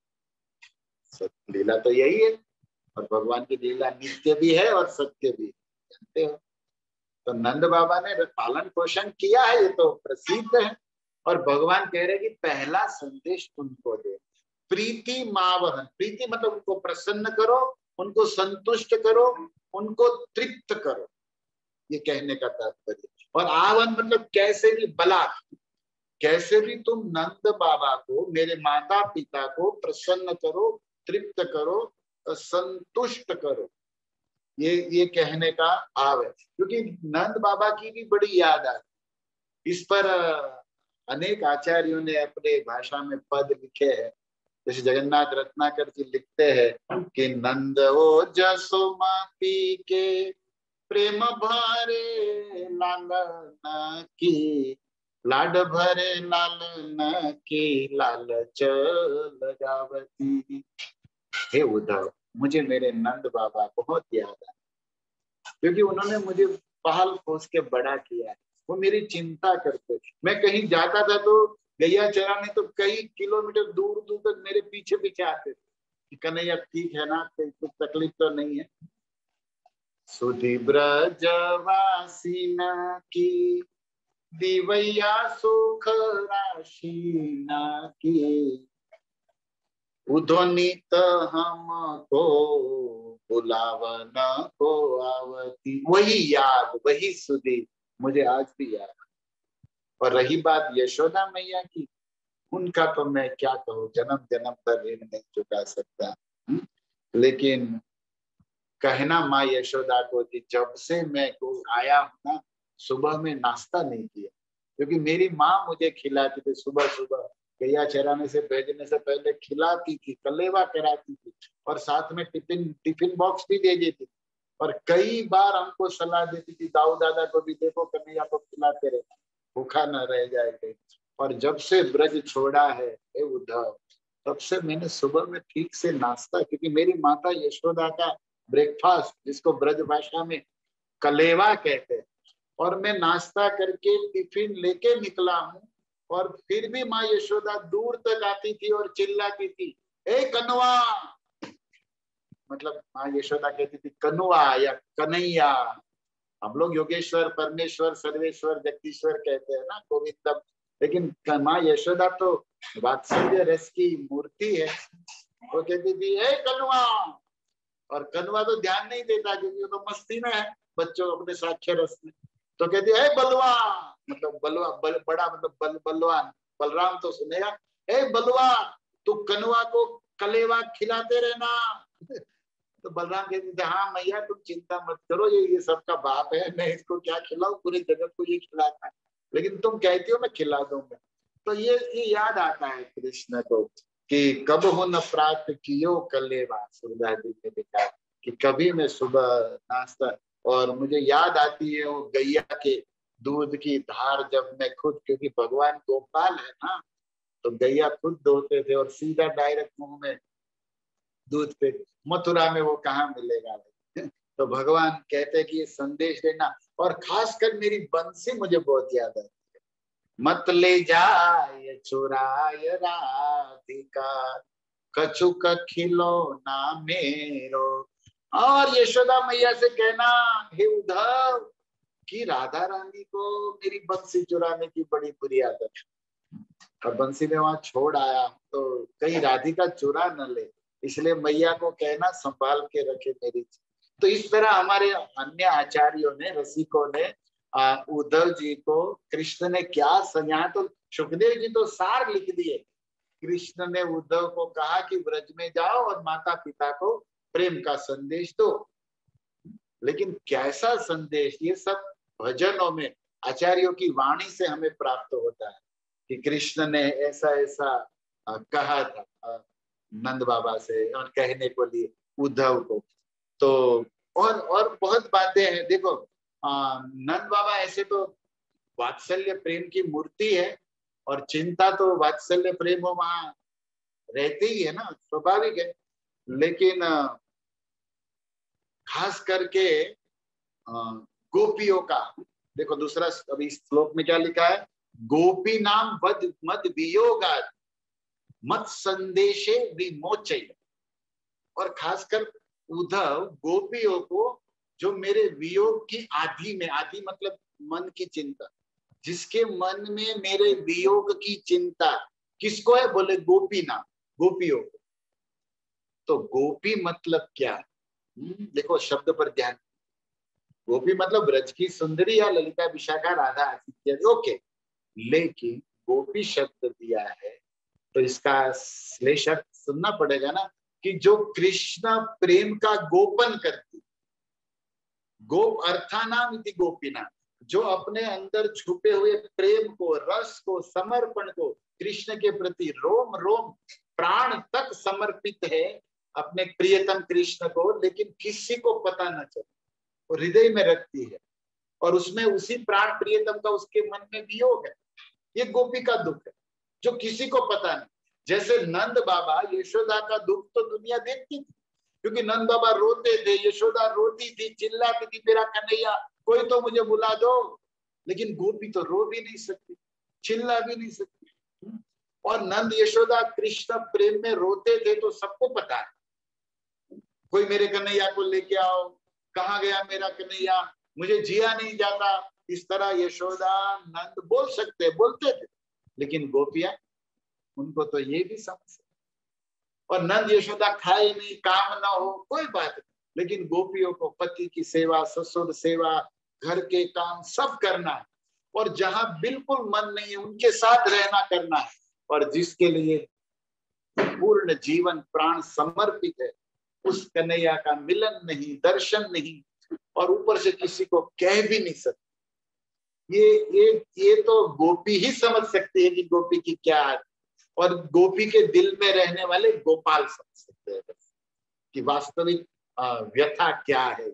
लीला तो यही है, और भगवान की लीला नित्य भी है और सत्य भी, जानते हो। तो नंद बाबा ने पालन पोषण किया है, ये तो प्रसिद्ध है। और भगवान कह रहे कि पहला संदेश तुमको दे, प्रीति मावहन। प्रीति मतलब उनको प्रसन्न करो, उनको संतुष्ट करो, उनको तृप्त करो, ये कहने का तात्पर्य। और आवन मतलब कैसे भी बलात्, कैसे भी तुम नंद बाबा को, मेरे माता पिता को प्रसन्न करो, तृप्त करो, संतुष्ट करो, ये कहने का भाव है। क्योंकि नंद बाबा की भी बड़ी याद आती, इस पर अनेक आचार्यों ने अपने भाषा में पद लिखे हैं। जैसे जगन्नाथ रत्नाकर जी लिखते हैं कि नंद ओ जसोमती के प्रेम भरे लालन की, लाड भरे लालन की लालच लगावती। हे उद्धव, मुझे मेरे नंद बाबा बहुत याद है, क्योंकि उन्होंने मुझे पहल पोस के बड़ा किया है। वो मेरी चिंता करते, मैं कहीं जाता था तो गैया चराने, तो कई किलोमीटर दूर दूर तक मेरे पीछे पीछे आते थे कि कन्हैया ठीक है ना, कोई कुछ तकलीफ तो नहीं है। सुधि ब्रजवासी न की दिवैया सुख राशि न की, उधोनित हमको बुलावन को आवती। वही याद, वही सुधि मुझे आज भी याद। और रही बात यशोदा मैया की, उनका तो मैं क्या कहूँ, जन्म जन्म तक ऋण नहीं चुका सकता। लेकिन कहना माँ यशोदा को कि जब से मैं आया हूं ना, सुबह में नाश्ता नहीं किया, क्योंकि मेरी माँ मुझे खिलाती थी सुबह सुबह, गैया चराने से भेजने से पहले खिलाती थी, कलेवा कराती थी, और साथ में टिफिन बॉक्स भी दे देती थी। और कई बार हमको सलाह देती थी, दाऊ दादा को भी देखो कन्हैया को खिलाते रहे, भूखा न रह जाए। और जब से ब्रज छोड़ा है हे उद्धव, तब से मैंने सुबह में ठीक से नाश्ता, क्योंकि मेरी माता यशोदा का ब्रेकफास्ट, जिसको ब्रज भाषा में कलेवा कहते हैं, और मैं नाश्ता करके टिफिन लेके निकला हूँ, और फिर भी माँ यशोदा दूर तक आती थी और चिल्लाती थी, ए कन्वा। मतलब माँ यशोदा कहती थी कन्वा या कन्हैया। हम लोग योगेश्वर, परमेश्वर, सर्वेश्वर, जगदीश्वर कहते हैं ना, गोविंदम, लेकिन माँ यशोदा तो वात्सल्य रस की मूर्ति है। वो कहती थी ए कन्वा, और कन्वा तो ध्यान नहीं देता क्योंकि वो तो मस्ती में है, बच्चों अपने साक्ष्य रस में। तो कहती है बलवा, मतलब बलवा, बड़ा मतलब बलवान। बलराम तो सुनेगा, ए बलवा तू कन्वा को कलेवा खिलाते रहना। तो बलराम कहते थे हाँ मैया तुम चिंता मत करो, ये सबका बाप है, मैं इसको क्या खिलाऊं, पूरे जगत को ये खिलाता है, लेकिन तुम कहती हो मैं खिला दूंगा। तो ये याद आता है कृष्ण को कि कब हो न प्राप्त कियो कलेवा। सूरदास जी ने लिखा कि कभी मैं सुबह नाश्ता, और मुझे याद आती है वो गैया के दूध की धार, जब मैं खुद, क्योंकि भगवान गोपाल है ना, तो गैया खुद दोहते थे और सीधा डायरेक्ट मुंह में दूध पे। मथुरा में वो कहाँ मिलेगा। तो भगवान कहते कि ये संदेश देना, और खासकर मेरी बंसी मुझे बहुत याद आती है, मत ले जाए चुराय राधिका, कछुक खिलौना मेरो। और यशोदा मैया से कहना, हे उद्धव कि राधा रानी को मेरी बंसी चुराने की बड़ी बुरी आदत है, और बंसी में वहां छोड़ आया तो कहीं राधिका चुरा न ले, इसलिए मैया को कहना संभाल के रखे मेरी। तो इस तरह हमारे अन्य आचार्यों ने, रसिकों ने उद्धव जी को, कृष्ण ने क्या संज्ञा, तो सुखदेव जी तो सार लिख दिए। कृष्ण ने उद्धव को कहा कि व्रज में जाओ और माता पिता को प्रेम का संदेश दो, लेकिन कैसा संदेश, ये सब भजनों में आचार्यों की वाणी से हमें प्राप्त होता है कि कृष्ण ने ऐसा ऐसा कहा था नंद बाबा से, और कहने को लिए उद्धव को। तो और बहुत बातें हैं। देखो नंद बाबा ऐसे तो वात्सल्य प्रेम की मूर्ति है, और चिंता तो वात्सल्य प्रेम हो वहां रहते ही है ना, स्वाभाविक है। लेकिन खास करके गोपियों का देखो, दूसरा अभी श्लोक में क्या लिखा है, गोपी नाम वद मद वियोगात् मत संदेशे विमोचय। और खासकर उद्धव गोपियों को जो मेरे वियोग की आधि में, आधि मतलब मन की चिंता, जिसके मन में मेरे वियोग की चिंता, किसको है, बोले गोपी नाम, गोपियों को। तो गोपी मतलब क्या, देखो शब्द पर ध्यान। गोपी मतलब ब्रज की सुंदरी या ललिता विशाखा राधा इत्यादि, ओके। लेकिन गोपी शब्द दिया है तो इसका श्लेषक सुनना पड़ेगा ना, कि जो कृष्ण प्रेम का गोपन करती, गोप अर्थानाम इति गोपीनाम, जो अपने अंदर छुपे हुए प्रेम को, रस को, समर्पण को, कृष्ण के प्रति रोम रोम प्राण तक समर्पित है अपने प्रियतम कृष्ण को, लेकिन किसी को पता न चले, वो हृदय में रखती है, और उसमें उसी प्राण प्रियतम का उसके मन में वियोग है। ये गोपी का दुख है जो किसी को पता नहीं। जैसे नंद बाबा यशोदा का दुख तो दुनिया देखती थी, क्योंकि नंद बाबा रोते थे, यशोदा रोती थी, चिल्लाती थी, मेरा कन्हैया कोई तो मुझे बुला दो। लेकिन गोपी तो रो भी नहीं सकती, चिल्ला भी नहीं सकती। और नंद यशोदा कृष्ण प्रेम में रोते थे तो सबको पता है, कोई मेरे कन्हैया को लेके आओ, कहाँ गया मेरा कन्हैया, मुझे जिया नहीं जाता। इस तरह यशोदा नंद बोल सकते, बोलते थे, लेकिन गोपियां, उनको तो ये भी समझ। और नंद यशोदा खाए नहीं, काम ना हो, कोई बात नहीं, लेकिन गोपियों को पति की सेवा, ससुर सेवा, घर के काम सब करना है, और जहां बिल्कुल मन नहीं है उनके साथ रहना करना है, और जिसके लिए पूर्ण जीवन प्राण समर्पित है, उस कन्हैया का मिलन नहीं, दर्शन नहीं, और ऊपर से किसी को कह भी नहीं सकते। ये तो गोपी ही समझ सकती है कि गोपी की क्या है, और गोपी के दिल में रहने वाले गोपाल समझ सकते हैं कि वास्तविक व्यथा क्या है।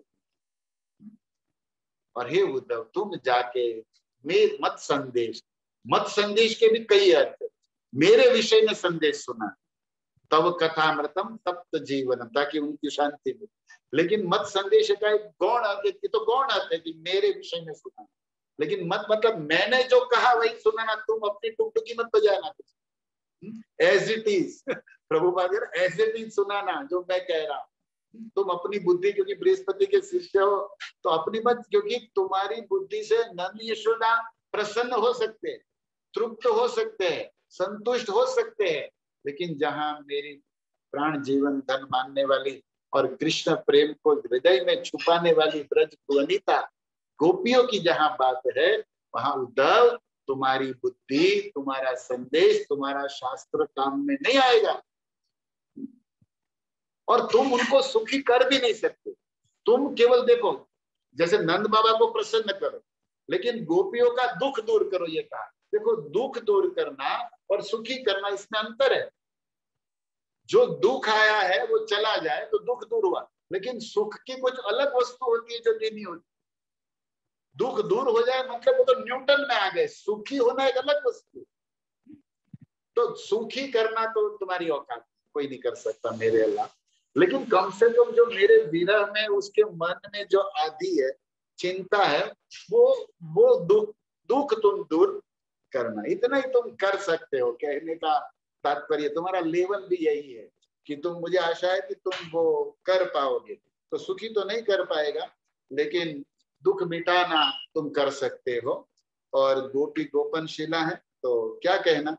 और हे उद्धव, तुम जाके मत संदेश के भी कई अर्थ, मेरे विषय में संदेश सुना, तब कथामृतम तप्त जीवनम, ताकि उनकी शांति मिले। लेकिन मत संदेश का एक गौण अर्थ, तो गौण अर्थ है कि मेरे विषय में सुना, लेकिन मत मतलब मैंने जो कहा वही सुनाना, तुम अपनी टुकटुकी मत बजाना, as it is Prabhupada as it is सुनाना जो मैं कह रहा हूँ। तुम अपनी बुद्धि, क्योंकि बृहस्पति के शिष्य हो तो अपनी मत, क्योंकि तुम्हारी बुद्धि से नंद यशोदा प्रसन्न हो सकते हैं, तृप्त हो सकते हैं, संतुष्ट हो सकते हैं, लेकिन जहां मेरी प्राण जीवन धन मानने वाली और कृष्ण प्रेम को हृदय में छुपाने वाली ब्रज वनिता गोपियों की जहां बात है, वहां उद्धव तुम्हारी बुद्धि, तुम्हारा संदेश, तुम्हारा शास्त्र काम में नहीं आएगा और तुम उनको सुखी कर भी नहीं सकते। तुम केवल देखो, जैसे नंद बाबा को प्रसन्न करो, लेकिन गोपियों का दुख दूर करो, ये कहा। देखो, दुख दूर करना और सुखी करना, इसमें अंतर है। जो दुख आया है वो चला जाए तो दुख दूर हुआ, लेकिन सुख की कुछ अलग वस्तु होती है जो देनी होती। दुख दूर हो जाए मतलब वो तो न्यूटन में आ गए, सुखी होना एक अलग वस्तु। तो सुखी करना तो तुम्हारी औकात, कोई नहीं कर सकता मेरे अल्लाह, लेकिन कम से कम जो मेरे विरह में उसके मन में जो आदि है, चिंता है, वो दुख तुम दूर करना, इतना ही तुम कर सकते हो। कहने का तात्पर्य तुम्हारा लेवल भी यही है कि तुम, मुझे आशा है कि तुम वो कर पाओगे। तो सुखी तो नहीं कर पाएगा, लेकिन दुख मिटाना तुम कर सकते हो। और गोपी गोपनशिला है तो क्या कहना।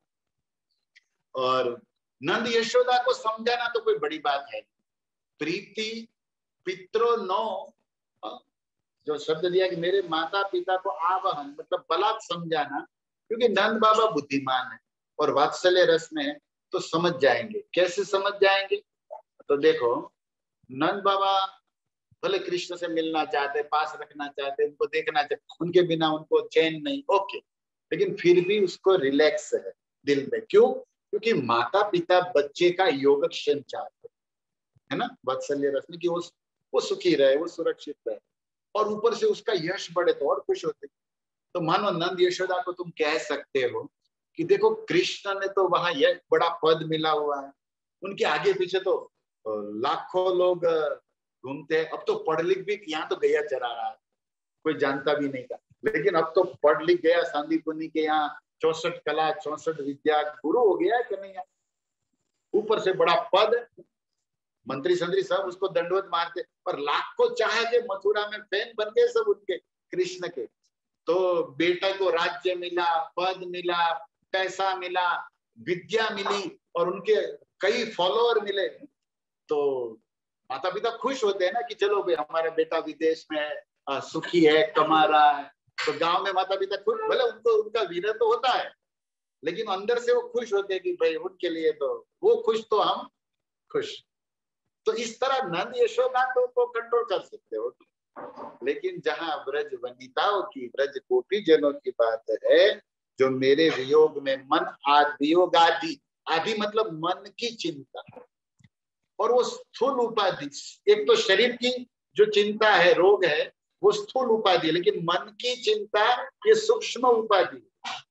और नंद यशोदा को समझाना तो कोई बड़ी बात है। प्रीति पित्रो नो, जो शब्द दिया कि मेरे माता पिता को आवहन, मतलब बलात् समझाना, क्योंकि नंद बाबा बुद्धिमान है और वात्सल्य रस में है, तो समझ जाएंगे। कैसे समझ जाएंगे? तो देखो, नंद बाबा भले कृष्ण से मिलना चाहते, पास रखना चाहते, उनको देखना चाहते, उनके बिना उनको चैन नहीं, ओके, लेकिन फिर भी उसको रिलैक्स है दिल में। क्यों? क्योंकि माता पिता बच्चे का योगक्षेम चाहते है ना, वात्सल्य रस में, कि वो सुखी रहे, वो सुरक्षित रहे, और ऊपर से उसका यश बढ़े तो और खुश होते। तो मानो नंद यशोदा को तुम कह सकते हो कि देखो, कृष्ण ने तो वहां यह बड़ा पद मिला हुआ है, उनके आगे पीछे तो लाखों लोग घूमते हैं। अब तो पढ़ लिख भी, यहाँ तो गया चरा रहा है, कोई जानता भी नहीं था, लेकिन अब तो पढ़ लिख गया, सांदीपुनी के यहाँ 64 कला 64 विद्या गुरु हो गया है कन्हैया। ऊपर से बड़ा पद, मंत्री संतरी सब उसको दंडवत मारते, पर लाख को चाह के मथुरा में फैन बन गए सब उनके कृष्ण के। तो बेटा को राज्य मिला, पद मिला, पैसा मिला, विद्या मिली, और उनके कई फॉलोअर मिले। तो माता पिता खुश होते हैं ना कि चलो भाई, हमारा बेटा विदेश में है, सुखी है, कमा रहा है। तो गांव में माता पिता खुश, भले उनको उनका विरह तो होता है, लेकिन अंदर से वो खुश होते हैं कि भाई उनके लिए तो वो खुश, तो हम खुश। तो इस तरह नंद यशोदा को कंट्रोल कर सकते हो, लेकिन जहां ब्रज वनिताओं की, ब्रज गोपी जनों की बात है, जो मेरे वियोग में मन वियोग आदि मतलब मन की चिंता, और वो स्थूल उपाधि, एक तो शरीर की जो चिंता है, रोग है, वो स्थूल उपाधि है, लेकिन मन की चिंता ये सूक्ष्म उपाधि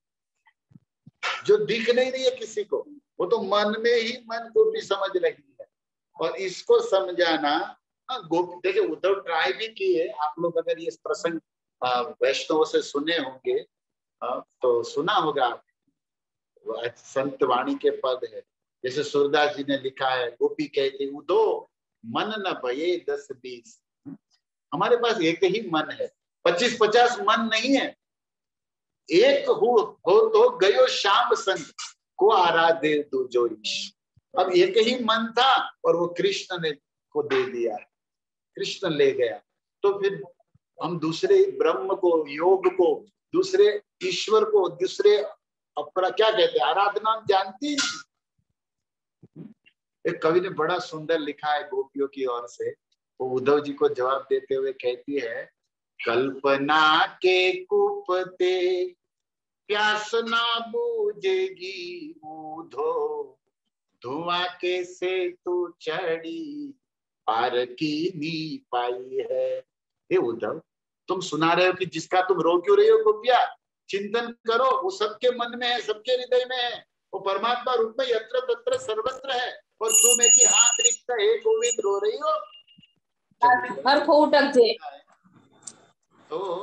जो दिख नहीं रही है किसी को, वो तो मन में ही मन को भी समझ रही है। और इसको समझाना, देखिए उद्धव ट्राई भी किए। आप लोग अगर ये प्रसंग वैष्णव से सुने होंगे तो सुना होगा, संत वाणी के पद है, जैसे सूरदास जी ने लिखा है, गोपी कहती उदो मन न भये 10-20। हमारे पास एक ही मन है, 25-50 मन नहीं है। एक हो तो गयो श्याम संग को आराधे दो जोईश। अब एक ही मन था और वो कृष्ण ने को दे दिया, कृष्ण ले गया। तो फिर हम दूसरे ब्रह्म को, योग को, दूसरे ईश्वर को, दूसरे अपना क्या कहते हैं, आराधना जानती नहीं। एक कवि ने बड़ा सुंदर लिखा है गोपियों की ओर से, वो उद्धव जी को जवाब देते हुए कहती है, कल्पना के कुपते प्यास ना बूझेगी उधो, धुआं के से तू चढ़ी पार की नी पाई है। हे उद्धव, तुम सुना रहे हो कि जिसका तुम रो क्यों रही हो गोपिया, चिंतन करो, वो सबके मन में है, सबके हृदय में है, वो परमात्मा रूप में यत्र तत्र सर्वत्र है, और तुम एक ही हाथ रिश्ता हे गोविंद रो रही हो। हर फूटक जे तो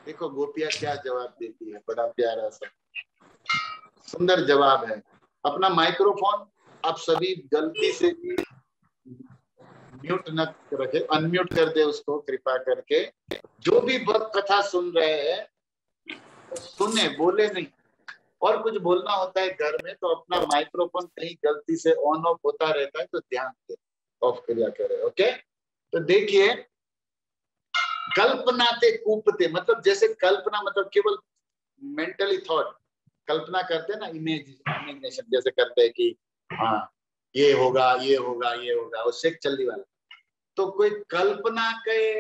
देखो गोपियां क्या जवाब देती है, बड़ा प्यारा सा सुंदर जवाब है। अपना माइक्रोफोन आप सभी गलती से भी म्यूट न रखे, अनम्यूट कर दे उसको कृपा करके। जो भी भक्त कथा सुन रहे हैं सुने, बोले नहीं। और कुछ बोलना होता है घर में तो अपना माइक्रोफोन कहीं गलती से ऑन ऑफ होता रहता है तो ध्यान दे, ऑफ किया करे। ओके, तो देखिए कल्पनाते कूपते, मतलब जैसे कल्पना मतलब केवल मेंटली थॉट, कल्पना करते हैं ना, इमेजिनेशन जैसे करते हैं कि हाँ ये होगा ये होगा ये होगा, वो शेख चल्ली वाला। तो कोई कल्पना के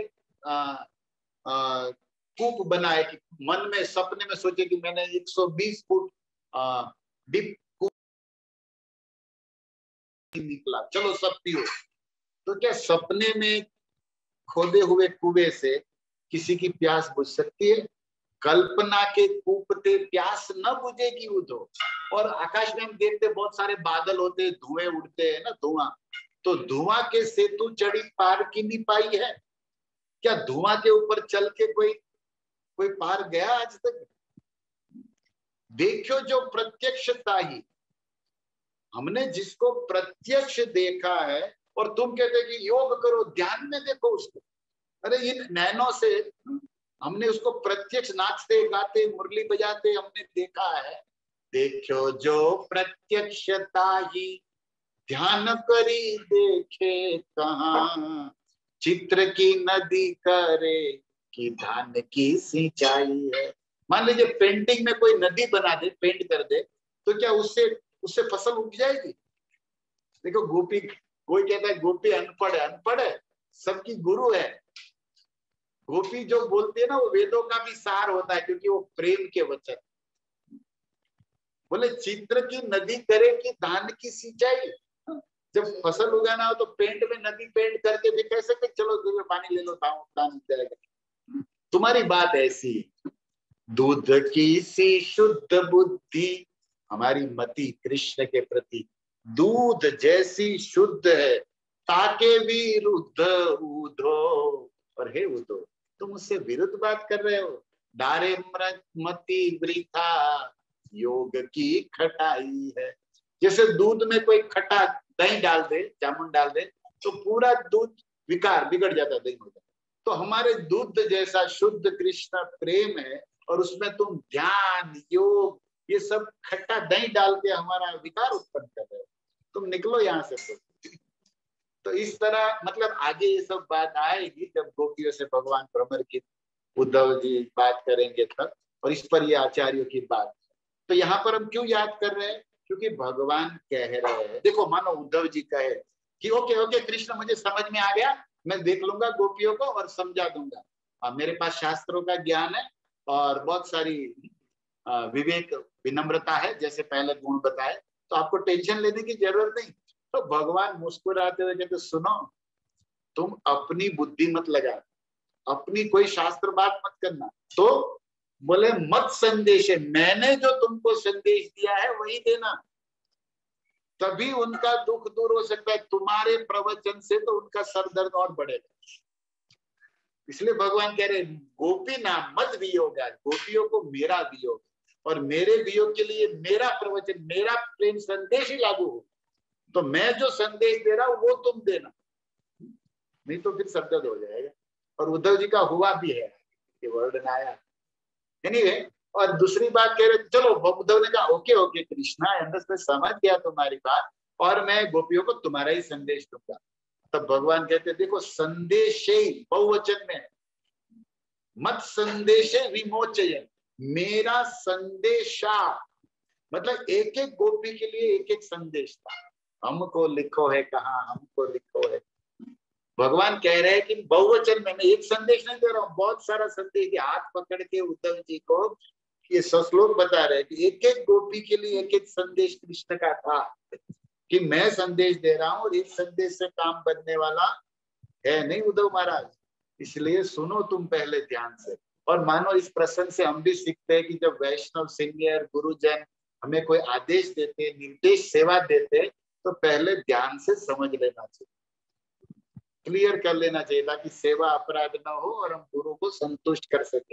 कूप बनाए कि मन में सपने में सोचे कि मैंने 120 फुट डीप निकला, चलो सब पियो। तो क्या सपने में खोदे हुए कुएं से किसी की प्यास बुझ सकती है? कल्पना के कूपते प्यास न बुझेगी वो तो। और आकाश में हम देखते बहुत सारे बादल होते, धुएं उड़ते हैं ना, धुआं। तो धुआं के सेतु चढ़ी पार की नहीं पाई है क्या? धुआं के ऊपर चल के कोई कोई पार गया आज तक? देखो जो प्रत्यक्षता ही, हमने जिसको प्रत्यक्ष देखा है, और तुम कहते कि योग करो, ध्यान में देखो उसको। अरे इन नैनों से हमने उसको प्रत्यक्ष नाचते गाते मुरली बजाते हमने देखा है। देखो जो प्रत्यक्षता ही, ध्यान करी देखे कहाँ, चित्र की नदी करे कि धान की सिंचाई है। मान लीजिए पेंटिंग में कोई नदी बना दे, पेंट कर दे, तो क्या उससे उससे फसल उग जाएगी? देखो गोपी, कोई कहता है गोपी अनपढ़ है, अनपढ़ है, सबकी गुरु है। गोपी जो बोलती है ना वो वेदों का भी सार होता है, क्योंकि वो प्रेम के वचन। बोले चित्र की नदी करे कि धान की सिंचाई। जब फसल उगाना हो तो पेंट में नदी पेंट करके भी कह सकते चलो दूध पानी ले लो, धान जाएगा। तुम्हारी बात ऐसी, दूध की सी शुद्ध बुद्धि हमारी मति कृष्ण के प्रति दूध जैसी शुद्ध है, ताके विरुद्ध उधो। और हे उधो, तुम उससे विरुद्ध बात कर रहे हो। डारे मति वृथा योग की खटाई है। जैसे दूध में कोई खट्टा दही डाल दे, जामुन डाल दे, तो पूरा दूध विकार बिगड़ जाता, दही हो जाता। तो हमारे दूध जैसा शुद्ध कृष्ण प्रेम है, और उसमें तुम ध्यान योग ये सब खट्टा दही डाल के हमारा विकार उत्पन्न कर रहे हो। तुम निकलो यहाँ से। तो इस तरह मतलब आगे ये सब बात आएगी जब गोपियों से भगवान भ्रमर की उद्धव जी बात करेंगे तब, और इस पर ये आचार्यों की बात। तो यहाँ पर हम क्यों याद कर रहे हैं? क्योंकि भगवान कह रहे हैं, देखो मानो उद्धव जी कहे कि ओके ओके कृष्ण मुझे समझ में आ गया, मैं देख लूंगा गोपियों को और समझा दूंगा, मेरे पास शास्त्रों का ज्ञान है और बहुत सारी विवेक विनम्रता है, जैसे पहले गुण बताए, तो आपको टेंशन लेने की जरूरत नहीं। तो भगवान मुस्कुराते हुए कहते सुनो, तुम अपनी बुद्धि मत लगा, अपनी कोई शास्त्र बात मत करना। तो बोले मत संदेश है, मैंने जो तुमको संदेश दिया है वही देना, तभी उनका दुख दूर हो सकता है। तुम्हारे प्रवचन से तो उनका सर दर्द और बढ़ेगा। इसलिए भगवान कह रहे गोपी नाम मत वियोगा, गोपियों को मेरा वियोग, और मेरे वियोग के लिए मेरा प्रवचन मेरा प्रेम संदेश ही लागू हो। तो मैं जो संदेश दे रहा हूं वो तुम देना, नहीं तो फिर सर दर्द हो जाएगा। और उद्धव जी का हुआ भी है, वर्णन आया। एनीवे, और दूसरी बात कह रहे चलो, उद्धव ने कहा ओके ओके कृष्णा, अंदर समझ गया तुम्हारी बात, और मैं गोपियों को तुम्हारा ही संदेश दूंगा। तब भगवान कहते देखो संदेश बहुवचन में, मत संदेशे विमोचय, मेरा संदेशा, मतलब एक एक गोपी के लिए एक एक संदेश था। हमको लिखो है कहाँ, हमको लिखो है। भगवान कह रहे हैं कि बहुवचन में, मैं एक संदेश नहीं दे रहा हूँ, बहुत सारा संदेश। हाथ पकड़ के उद्धव जी को ये श्लोक बता रहे हैं कि एक एक गोपी के लिए एक एक संदेश कृष्ण का था, कि मैं संदेश दे रहा हूँ और एक संदेश से काम बनने वाला है नहीं उद्धव महाराज। इसलिए सुनो तुम पहले ध्यान से। और मानो इस प्रसंग से हम भी सीखते हैं कि जब वैष्णव सीनियर गुरुजन हमें कोई आदेश देते, निर्देश सेवा देते, तो पहले ध्यान से समझ लेना चाहिए, क्लियर कर लेना चाहिए, ताकि सेवा अपराध ना हो और हम गुरु को संतुष्ट कर सके।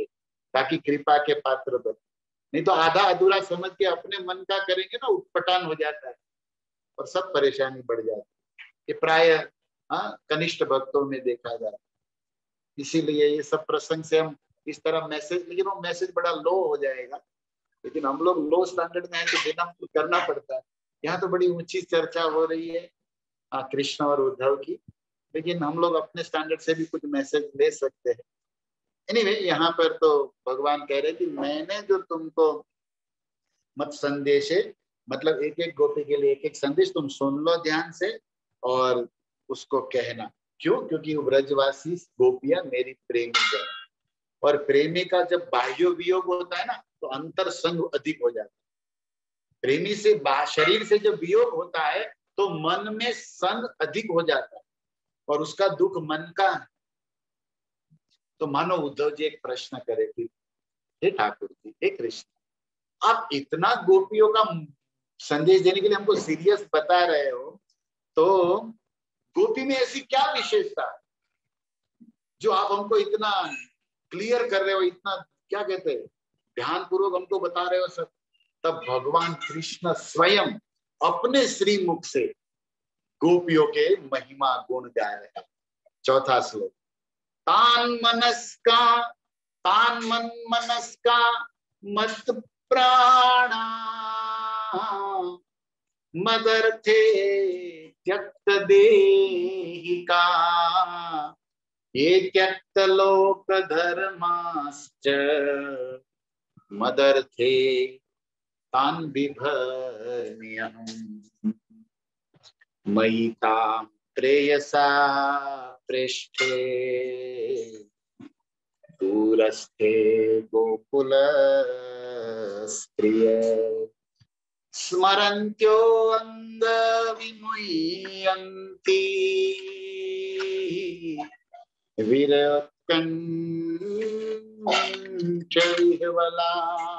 ताकि कृपा के पात्र बने। नहीं तो आधा अधूरा समझ के अपने मन का करेंगे ना, उटपटांग हो जाता है और सब परेशानी बढ़ जाती है। ये प्राय कनिष्ठ भक्तों में देखा जाता है। इसीलिए ये सब प्रसंग से हम इस तरह मैसेज, लेकिन वो मैसेज बड़ा लो हो जाएगा, लेकिन हम लोग लो स्टैंडर्ड में है तो देना करना पड़ता है। यहाँ तो बड़ी ऊंची चर्चा हो रही है कृष्ण और उद्धव की, लेकिन हम लोग अपने स्टैंडर्ड से भी कुछ मैसेज ले सकते हैं। एनीवे, यहाँ पर तो भगवान कह रहे कि मैंने जो तुमको मत संदेश है, मतलब एक एक गोपी के लिए एक एक संदेश तुम सुन लो ध्यान से और उसको कहना। क्यों? क्योंकि ब्रजवासी गोपियां मेरी प्रेमिका है, और प्रेमी का जब बाह्य वियोग होता है ना तो अंतर संग अधिक हो जाता है। प्रेमी से शरीर से जब वियोग होता है तो मन में संग अधिक हो जाता है और उसका दुख मन का है। तो मानो उद्धव जी एक प्रश्न करे कि हे ठाकुर जी, हे कृष्ण, आप इतना गोपियों का संदेश देने के लिए हमको सीरियस बता रहे हो, तो गोपी में ऐसी क्या विशेषता जो आप हमको इतना क्लियर कर रहे हो, इतना क्या कहते हैं ध्यान पूर्वक हमको बता रहे हो सब। तब भगवान कृष्ण स्वयं अपने श्रीमुख से गोपियों के महिमा गुण गा रहे हैं। चौथा श्लोक, तान मन मनस्का मत प्राणा मदर्थे त्यक्त देहिका ये त्यक्त लोक धर्माश्च मदर्थे तान बिभर्म्यहम् मयि तां प्रेयसा पृष्ठे दूरस्थे गोकुल स्त्रिय स्मरन्त्यो अंग विमुह्यन्ति विरक्तञ्चैर्वला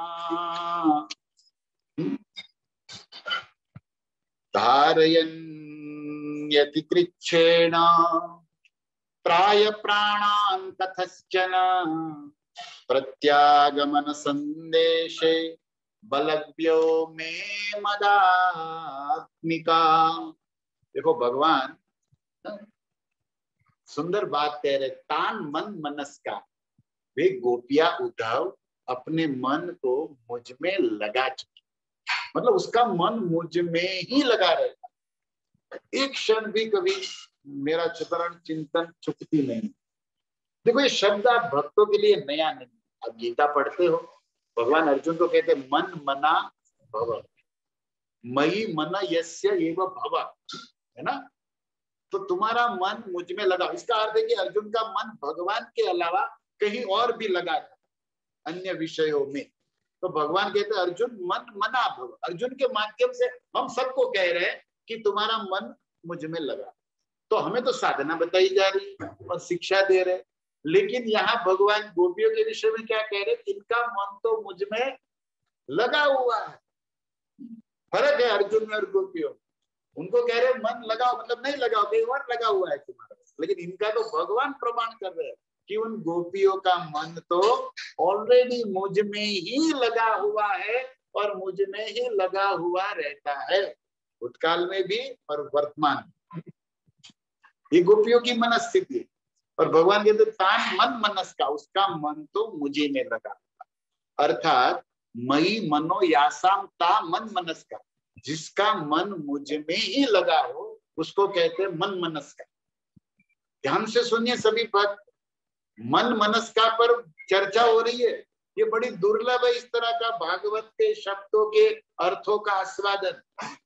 धारयन्यति कृच्छेण प्राय प्राणान् ततश्चन प्रत्यागमन संदेशे बलव्यो मे मदात्मिका। देखो भगवान सुंदर बात कह रहे, तान मन मनस का। वे गोपिया उद्धव अपने मन को मुझ में लगा चुकी, मतलब उसका मन मुझ में ही लगा रहेगा, एक क्षण भी कभी मेरा चित्रण चिंतन चुकती नहीं। देखो ये शब्द आप भक्तों के लिए नया नहीं। आप गीता पढ़ते हो, भगवान अर्जुन को कहते मन मना भव, मयि मन यस्य एव भव, है ना। तो तुम्हारा मन मुझ में लगा, इसका अर्थ है कि अर्जुन का मन भगवान के अलावा कहीं और भी लगा था अन्य विषयों में। तो भगवान कहते हैं अर्जुन मन मना भव, अर्जुन के माध्यम से हम सबको कह रहे हैं कि तुम्हारा मन मुझ में लगा। तो हमें तो साधना बताई जा रही है और शिक्षा दे रहे, लेकिन यहाँ भगवान गोपियों के विषय में क्या कह रहे, इनका मन तो मुझ में लगा हुआ है। फर्क है अर्जुन में और गोपियों। उनको कह रहे मन लगाओ, मतलब नहीं लगाओ, कहीं और लगा हुआ है तुम्हारा, लेकिन इनका तो भगवान प्रमाण कर रहे हैं कि उन गोपियों का मन तो ऑलरेडी मुझ में ही लगा हुआ है और मुझ में ही लगा हुआ रहता है, भूतकाल में भी और वर्तमान में। ये गोपियों की मनस्थिति। और भगवान कहते तान मन मनस का, उसका मन तो मुझे में लगा, अर्थात मई मनो यासाम ता मन मनस का, जिसका मन मुझ में ही लगा हो उसको कहते हैं मन मनस का। ध्यान से सुनिए सभी बात, मन मनस का पर चर्चा हो रही है। ये बड़ी दुर्लभ है इस तरह का भागवत के शब्दों के अर्थों का आस्वादन।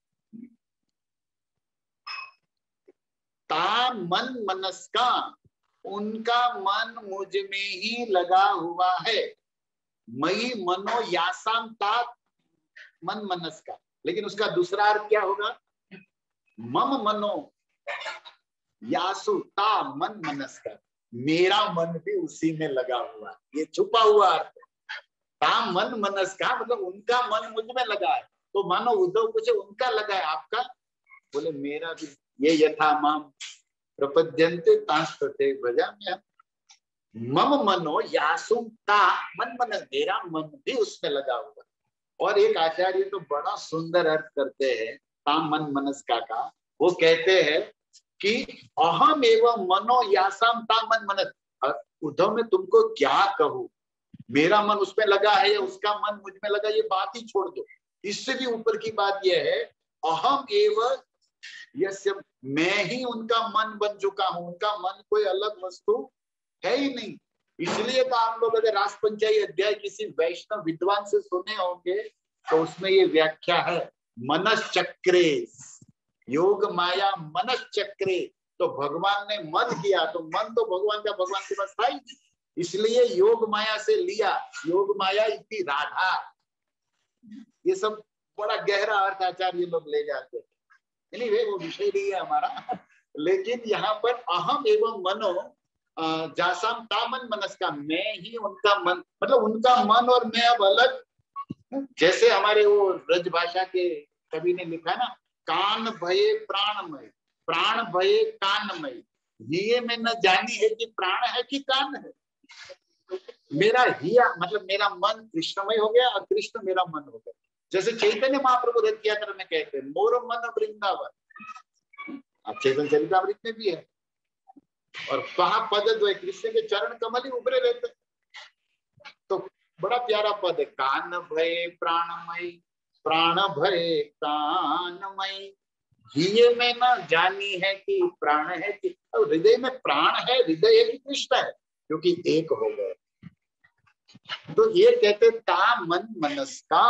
ता मन मनस का, उनका मन मुझ में ही लगा हुआ है। मई मनो यासाम ता मन मनस का, लेकिन उसका दूसरा अर्थ क्या होगा, मम मनो यासु ता मन मनस का, मेरा मन भी उसी में लगा हुआ है। ये छुपा हुआ अर्थ है। ता मन मनस का मतलब उनका मन मुझ में लगा है। तो मानो उद्धव पूछे उनका लगा है, आपका? बोले मेरा भी। ये यथा माम प्रपद्यन्ते तांस्तते भजाम्यहम्। मम मनो यासुता मन मन, मेरा मन भी उसमें लगा हुआ। और एक आचार्य तो बड़ा सुंदर अर्थ करते हैं ताम मन मनस्का का। वो कहते हैं कि अहम एवं मनो यासाम ताम मन मनस। उद्धव में तुमको क्या कहूं, मेरा मन उसमें लगा है या उसका मन मुझ में लगा, ये बात ही छोड़ दो। इससे भी ऊपर की बात यह है, अहम एवं यस्य, मैं ही उनका मन बन चुका हूं। उनका मन कोई अलग वस्तु है ही नहीं। इसलिए तो आप लोग अगर रास पंचायी अध्याय किसी वैष्णव विद्वान से सुने होंगे तो उसमें ये व्याख्या है, मनश्चक्रे योग माया मनश्चक्रे। तो भगवान ने मन किया, तो मन तो भगवान का भगवान के पास था ही, इसलिए योग माया से लिया। योग माया इतनी राधा, ये सब बड़ा गहरा अर्थ आचार्य लोग ले जाते हैं। Anyway, वो विषय नहीं है हमारा। लेकिन यहाँ पर अहम एवं मनो जासाम तामन मनस का, मैं ही उनका मन, मतलब उनका मन और मैं अब अलग। जैसे हमारे वो ब्रज भाषा के कवि ने लिखा ना, कान भये प्राणमय, प्राण भये कानमय, ये में न जानी है कि प्राण है कि कान है। मेरा हिया मतलब मेरा मन कृष्णमय हो गया और कृष्ण मेरा मन हो गया। जैसे चैतन्य महाप्रभु रथ यात्रा में कहते हैं, मोर मन वृंदावन। अब चैतन्य चरितामृत में भी है। और वहां पद जो है, कृष्ण के चरण कमल ही उभरे रहते। तो बड़ा प्यारा पद है, कान भय प्राणमय, प्राण भय कानमय, हिये में न जानी है कि प्राण है कि, हृदय में प्राण है, हृदय है कि कृष्ण है, क्योंकि एक हो गए। तो ये कहते ता मन मनस का।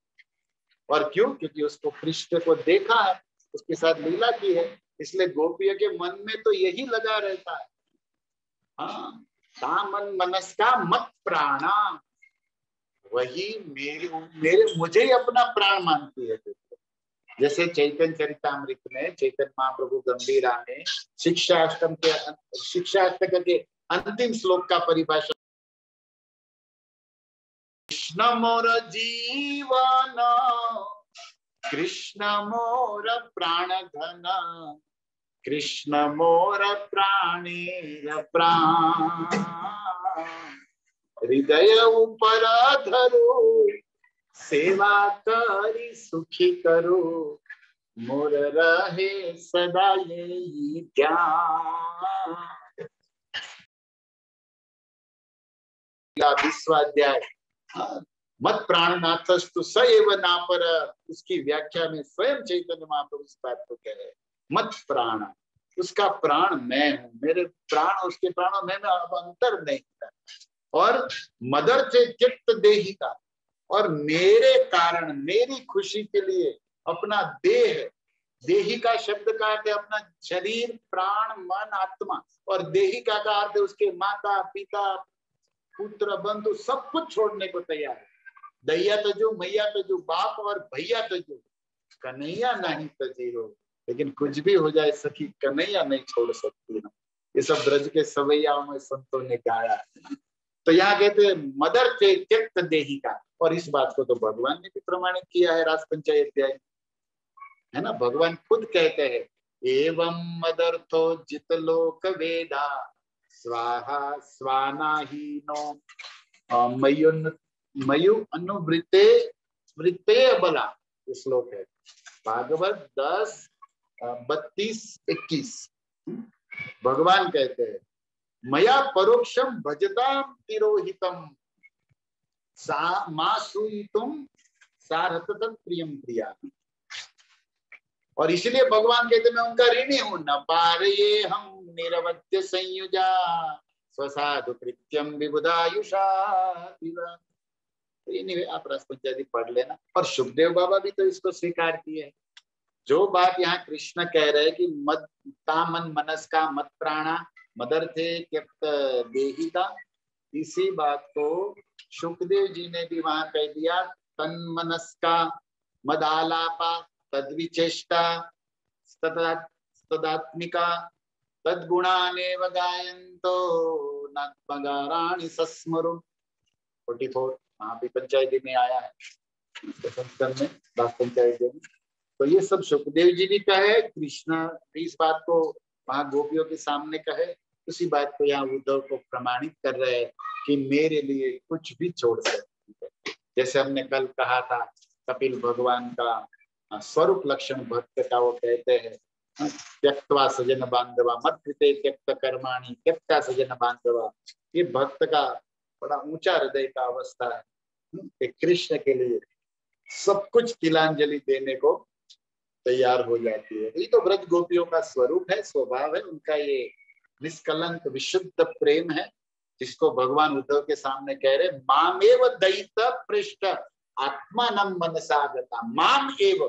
और क्यों? क्योंकि उसको कृष्ण को देखा है, उसके साथ लीला की है, इसलिए गोपियों के मन में तो यही लगा रहता है। हाँ, ता मन मनस का मत प्राणा, वही मेरे मुझे ही अपना प्राण मानती है। जैसे चैतन्य चरितामृत में चैतन्य महाप्रभु गंभीरा में शिक्षाष्टक के अंतिम श्लोक का परिभाषा, कृष्ण मोर जीवन, कृष्ण मोर प्राण धन, कृष्ण मोर प्राणेर प्राण, हृदय ऊपर धरो, सेवा करी सुखी करो, मोर रहे सदा यही ध्यान। विश्वाध्याय मत प्राणनाथस्तु स एव नापर, उसकी व्याख्या में स्वयं चैतन्य महाप्रभु इस बात को कह रहे, मत प्राण, उसका प्राण मैं हूं, मेरे प्राण उसके प्राणों में अब अंतर नहीं था। और मदर से चित्त देही का, और मेरे कारण मेरी खुशी के लिए अपना देह, देही का शब्द का अर्थ है अपना शरीर, प्राण, मन, आत्मा, और देही का अर्थ है उसके माता पिता पुत्र बंधु सब कुछ छोड़ने को तैयार है। दैया तजो मैया तजो, बाप और भैया तजो, कन्हैया नहीं तजीरो। लेकिन कुछ भी हो जाए सखी, कन्हैया नहीं छोड़ सकती ना। ये सब ब्रज के सवैयाओं में संतों ने गाया। तो यहाँ कहते हैं मदर से त्यक्त देही का, और इस बात को तो भगवान ने भी प्रमाणित किया है रास पंचायत अध्याय, है ना। भगवान खुद कहते हैं, एवं मदर्थो जित लोक वेदा, स्वाहा स्वानाहीनो मयु अनुवृत्ते वृत्ते बला। श्लोक है भागवत 10:32-21। भगवान कहते हैं, मया परोक्षम भजताम तिरोहितम सा मासुइतुम सारहतम प्रियम प्रिया। और इसलिए भगवान कहते मैं उनका ऋणी हूं, न पारये हम निरवध्य संयुजा स्वसाधु कृत्यम विबुधायुषा। आप रस पंचायती पढ़ लेना। और सुखदेव बाबा भी तो इसको स्वीकार किए। जो बात यहाँ कृष्ण कह रहे हैं कि मद तामन मनस का मत प्राणा मदर थे त्यक्त देही का, इसी बात को सुखदेव जी ने भी वहां कह दिया, तन मनस का मद आलापा तद्विचेष्टा तदात्मिका तद्गुणानेव गायन्तो नात्मगाराणि सस्मरु। 44 वहां भी पंचायती में आया है, संस्करण में दास पंचायती में। तो ये सब सुखदेव जी भी कहे, कृष्ण भी इस बात को वहां गोपियों के सामने कहे। उसी बात को यहाँ उद्धव को प्रमाणित कर रहे हैं कि मेरे लिए कुछ भी छोड़ सकती है। जैसे हमने कल कहा था, कपिल भगवान का स्वरूप लक्षण भक्त का वो कहते हैं, त्यक्त्वा सजन बांधवा मत कृते त्यक्त कर्माणि त्यक्ता सजन बांधवा। ये भक्त का बड़ा ऊंचा हृदय का अवस्था है कि कृष्ण के लिए सब कुछ तिलांजलि देने को तैयार हो जाती है। ये तो ब्रज गोपियों का स्वरूप है, स्वभाव है, उनका ये निष्कलंक विशुद्ध प्रेम है, जिसको भगवान उद्धव के सामने कह रहे, मामेव दयित पृष्ठ आत्मानं मनसा गता। माम एव,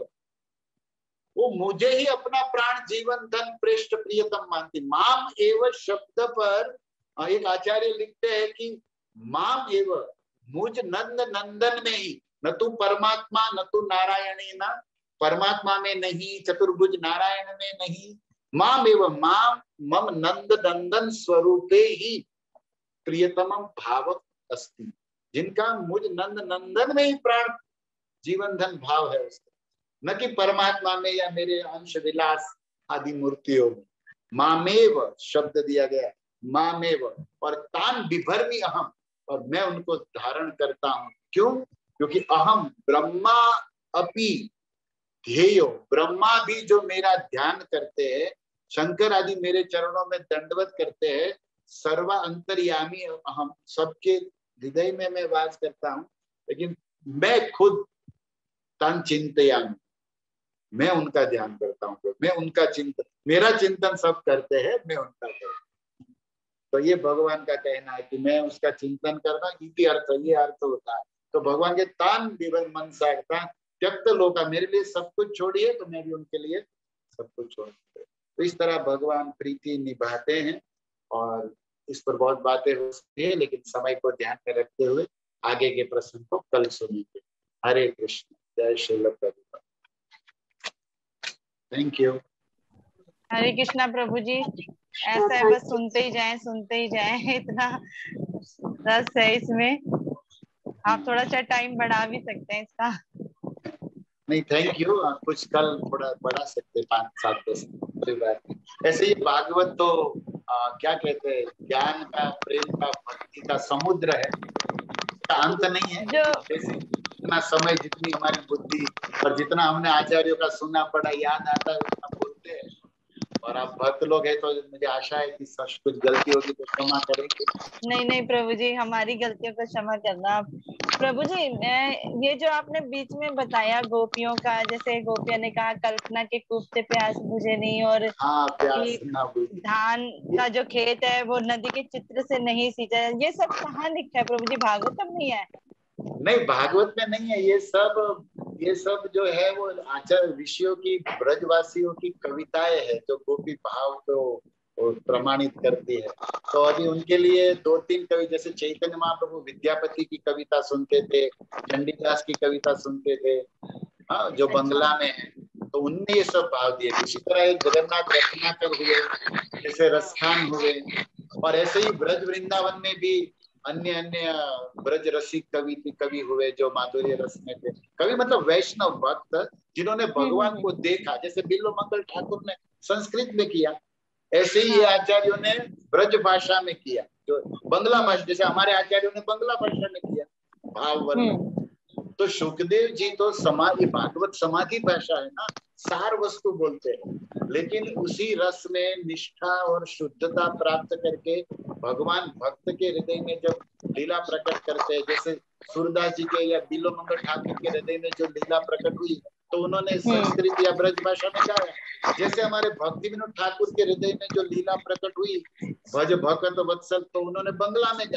वो मुझे ही अपना प्राण जीवन धन पृष्ठ प्रियतम मानती। माम एव शब्द पर एक आचार्य लिखते हैं कि माम एव, मुझ नंद नंदन में ही, न तू परमात्मा न तू नारायणी, न परमात्मा में नहीं, चतुर्भुज नारायण में नहीं, माम एव माम मम नंद नंदन स्वरूपे ही प्रियतमम भाव अस्ति। जिनका मुझ नंद नंदन में ही प्राण जीवन धन भाव है उसका, न कि परमात्मा में या मेरे अंश विलास आदि मूर्तियों में। मामेव शब्द दिया गया, मामेव, और तान बिभर्मि अहम, और मैं उनको धारण करता हूं। क्यों? क्योंकि अहम ब्रह्मा अपि ध्येयो, ब्रह्मा भी जो मेरा ध्यान करते हैं, शंकर आदि मेरे चरणों में दंडवत करते हैं, सर्व अंतर्यामी अहम, सबके हृदय में मैं वास करता हूं, लेकिन मैं खुद तन चिंतयामि, मैं उनका ध्यान करता हूँ, मैं उनका चिंतन, मेरा चिंतन सब करते हैं, मैं उनका करता हूँ। तो ये भगवान का कहना है कि मैं उसका चिंतन करना, इति अर्थ, ये अर्थ होता है। तो भगवान के तान विभर मन सागता त्यक्त लोका, मेरे लिए सब कुछ छोड़िए तो मैं भी उनके लिए सब कुछ छोड़। तो इस तरह भगवान प्रीति निभाते हैं, और इस पर बहुत बातें हो सकती है, लेकिन समय को ध्यान में रखते हुए आगे के प्रश्न को कल सुनेंगे। हरे कृष्ण, जय श्री प्रभुपाद। Thank you. हरे कृष्णा प्रभु जी, ऐसा है बस सुनते ही जाएं, सुनते ही जाएं, इतना रस है इसमें। आप थोड़ा सा टाइम बढ़ा भी सकते हैं इसका। नहीं, थैंक यू। कुछ कल थोड़ा बढ़ा सकते, 5-7-10, कोई बात नहीं। ऐसे ही भागवत तो क्या कहते हैं, ज्ञान का, प्रेम का, भक्ति का समुद्र है, इसका अंत नहीं है। जैसे जितना समय, जितनी हमारी बुद्धि और जितना हमने आचार्यों का सुना पड़ा याद आता है, उतना बोलते हैं। और आप भक्त लोग हैं तो मुझे आशा है कि सच कुछ गलती होगी तो क्षमा करेंगे। नहीं नहीं प्रभु जी, हमारी गलतियों को क्षमा करना आप। प्रभु जी, मैं ये जो आपने बीच में बताया गोपियों का, जैसे गोपियों ने कहा कल्पना के कूप से प्यास बुझे नहीं, और हाँ, प्यास ना बुझे, धान का जो खेत है वो नदी के चित्र से नहीं सींचा, ये सब कहाँ लिखा है प्रभु जी? भागवतम नहीं है? नहीं, भागवत में नहीं है। ये सब जो है वो आचार्य ऋषियों की, ब्रजवासियों की कविताएं है, जो गोपी भाव को प्रमाणित करती है। तो अभी उनके लिए 2-3 कवि, जैसे चैतन्य महाप्रभु विद्यापति की कविता सुनते थे, चंडीदास की कविता सुनते थे, हाँ, जो बंगला में है, तो उनने ये सब भाव दिए। इसी तरह एक जगन्नाथ रत्नाकर हुए, जैसे रसखान हुए, और ऐसे ही ब्रज वृंदावन में भी अन्य अन्य ब्रज रसिक कवि हुए, जो माधुर्य रस में थे। कवि मतलब वैष्णव भक्त, जिन्होंने भगवान को देखा, जैसे बिल्लो मंगल ठाकुर ने संस्कृत में किया, ऐसे ही ये आचार्यों ने ब्रज भाषा में किया, जो बंगला भाषा, जैसे हमारे आचार्यों ने बंगला भाषा में किया भाव वर्णन। तो सुखदेव जी तो समाधि, भागवत समाधि भाषा है ना, सार वस्तु बोलते हैं, लेकिन उसी रस में निष्ठा और शुद्धता प्राप्त करके भगवान भक्त के हृदय में जब लीला प्रकट करते हैं, जैसे सूरदास जी के या बिल्लो मंगल ठाकुर के हृदय में जो लीला प्रकट हुई, तो उन्होंने संस्कृत या ब्रज भाषा में गाया। जैसे हमारे भक्ति विनोद ठाकुर के हृदय में जो लीला प्रकट हुई, भज भक्त वत्सल, तो उन्होंने बंगला में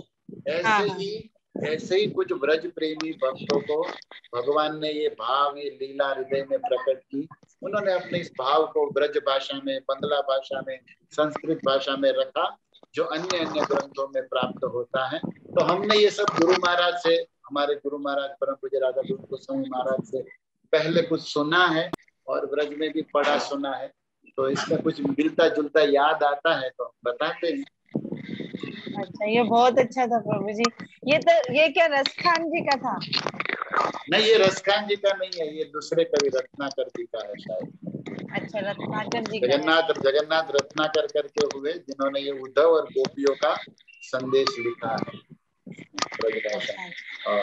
गाया। ऐसे ही कुछ ब्रज प्रेमी भक्तों को भगवान ने ये भाव, ये लीला हृदय में प्रकट की। उन्होंने अपने इस भाव को ब्रज भाषा में, बंगला भाषा में, संस्कृत भाषा में रखा, जो अन्य अन्य ग्रंथों में प्राप्त होता है। तो हमने ये सब गुरु महाराज से, हमारे गुरु महाराज परम पूज्य राधा गोस्वामी महाराज से पहले कुछ सुना है, और ब्रज में भी पढ़ा सुना है, तो इसका कुछ मिलता जुलता याद आता है तो बताते हैं। अच्छा, ये बहुत अच्छा था प्रभु जी। ये क्या रसखान जी का था? नहीं, ये रसखान जी का नहीं है, ये दूसरे कवि रत्नाकर जी का है शायद। अच्छा, रत्नाकर जी का है। जगन्नाथ रत्नाकर करके हुए, जिन्होंने ये उद्धव और गोपियों का संदेश लिखा है ब्रजभाषा में।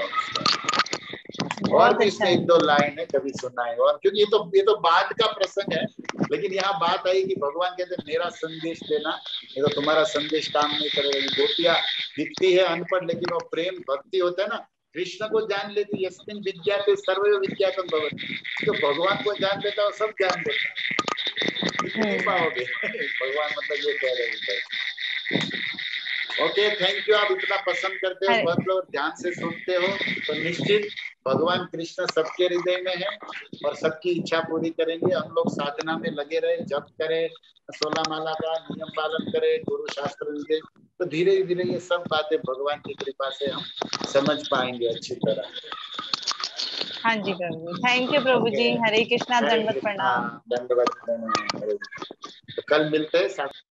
और भी इसमें एक दो लाइन है, कभी सुना है। और क्योंकि ये तो बाद का प्रसंग है, लेकिन यहाँ बात आई कि भगवान कहते हैं मेरा संदेश देना, नहीं तो तुम्हारा संदेश काम नहीं करेगा। गोपियां दिखती है अनपढ़, लेकिन वो प्रेम भक्ति होता है ना, कृष्ण को जान लेती, यस्मिन् विद्याते सर्वैव विद्यातम भवति। जो भगवान को जान लेता है सब जान लेता है, नहीं पाओगे। भगवान मतलब ये कह रहे हैं। Okay, thank you. आप इतना पसंद करते हो, बहुत लोग ध्यान से सुनते हो, तो निश्चित भगवान कृष्ण सबके हृदय में है और सबकी इच्छा पूरी करेंगे। हम लोग साधना में लगे रहे, जप करें, 16 माला का नियम पालन करें, गुरु शास्त्र विदे, तो धीरे धीरे ये सब बातें भगवान की कृपा से हम समझ पाएंगे अच्छी तरह। हाँ जी प्रभु, थैंक यू प्रभु जी। हरे कृष्णा, दंडवत प्रणाम। दंडवत प्रणाम। तो कल मिलते हैं।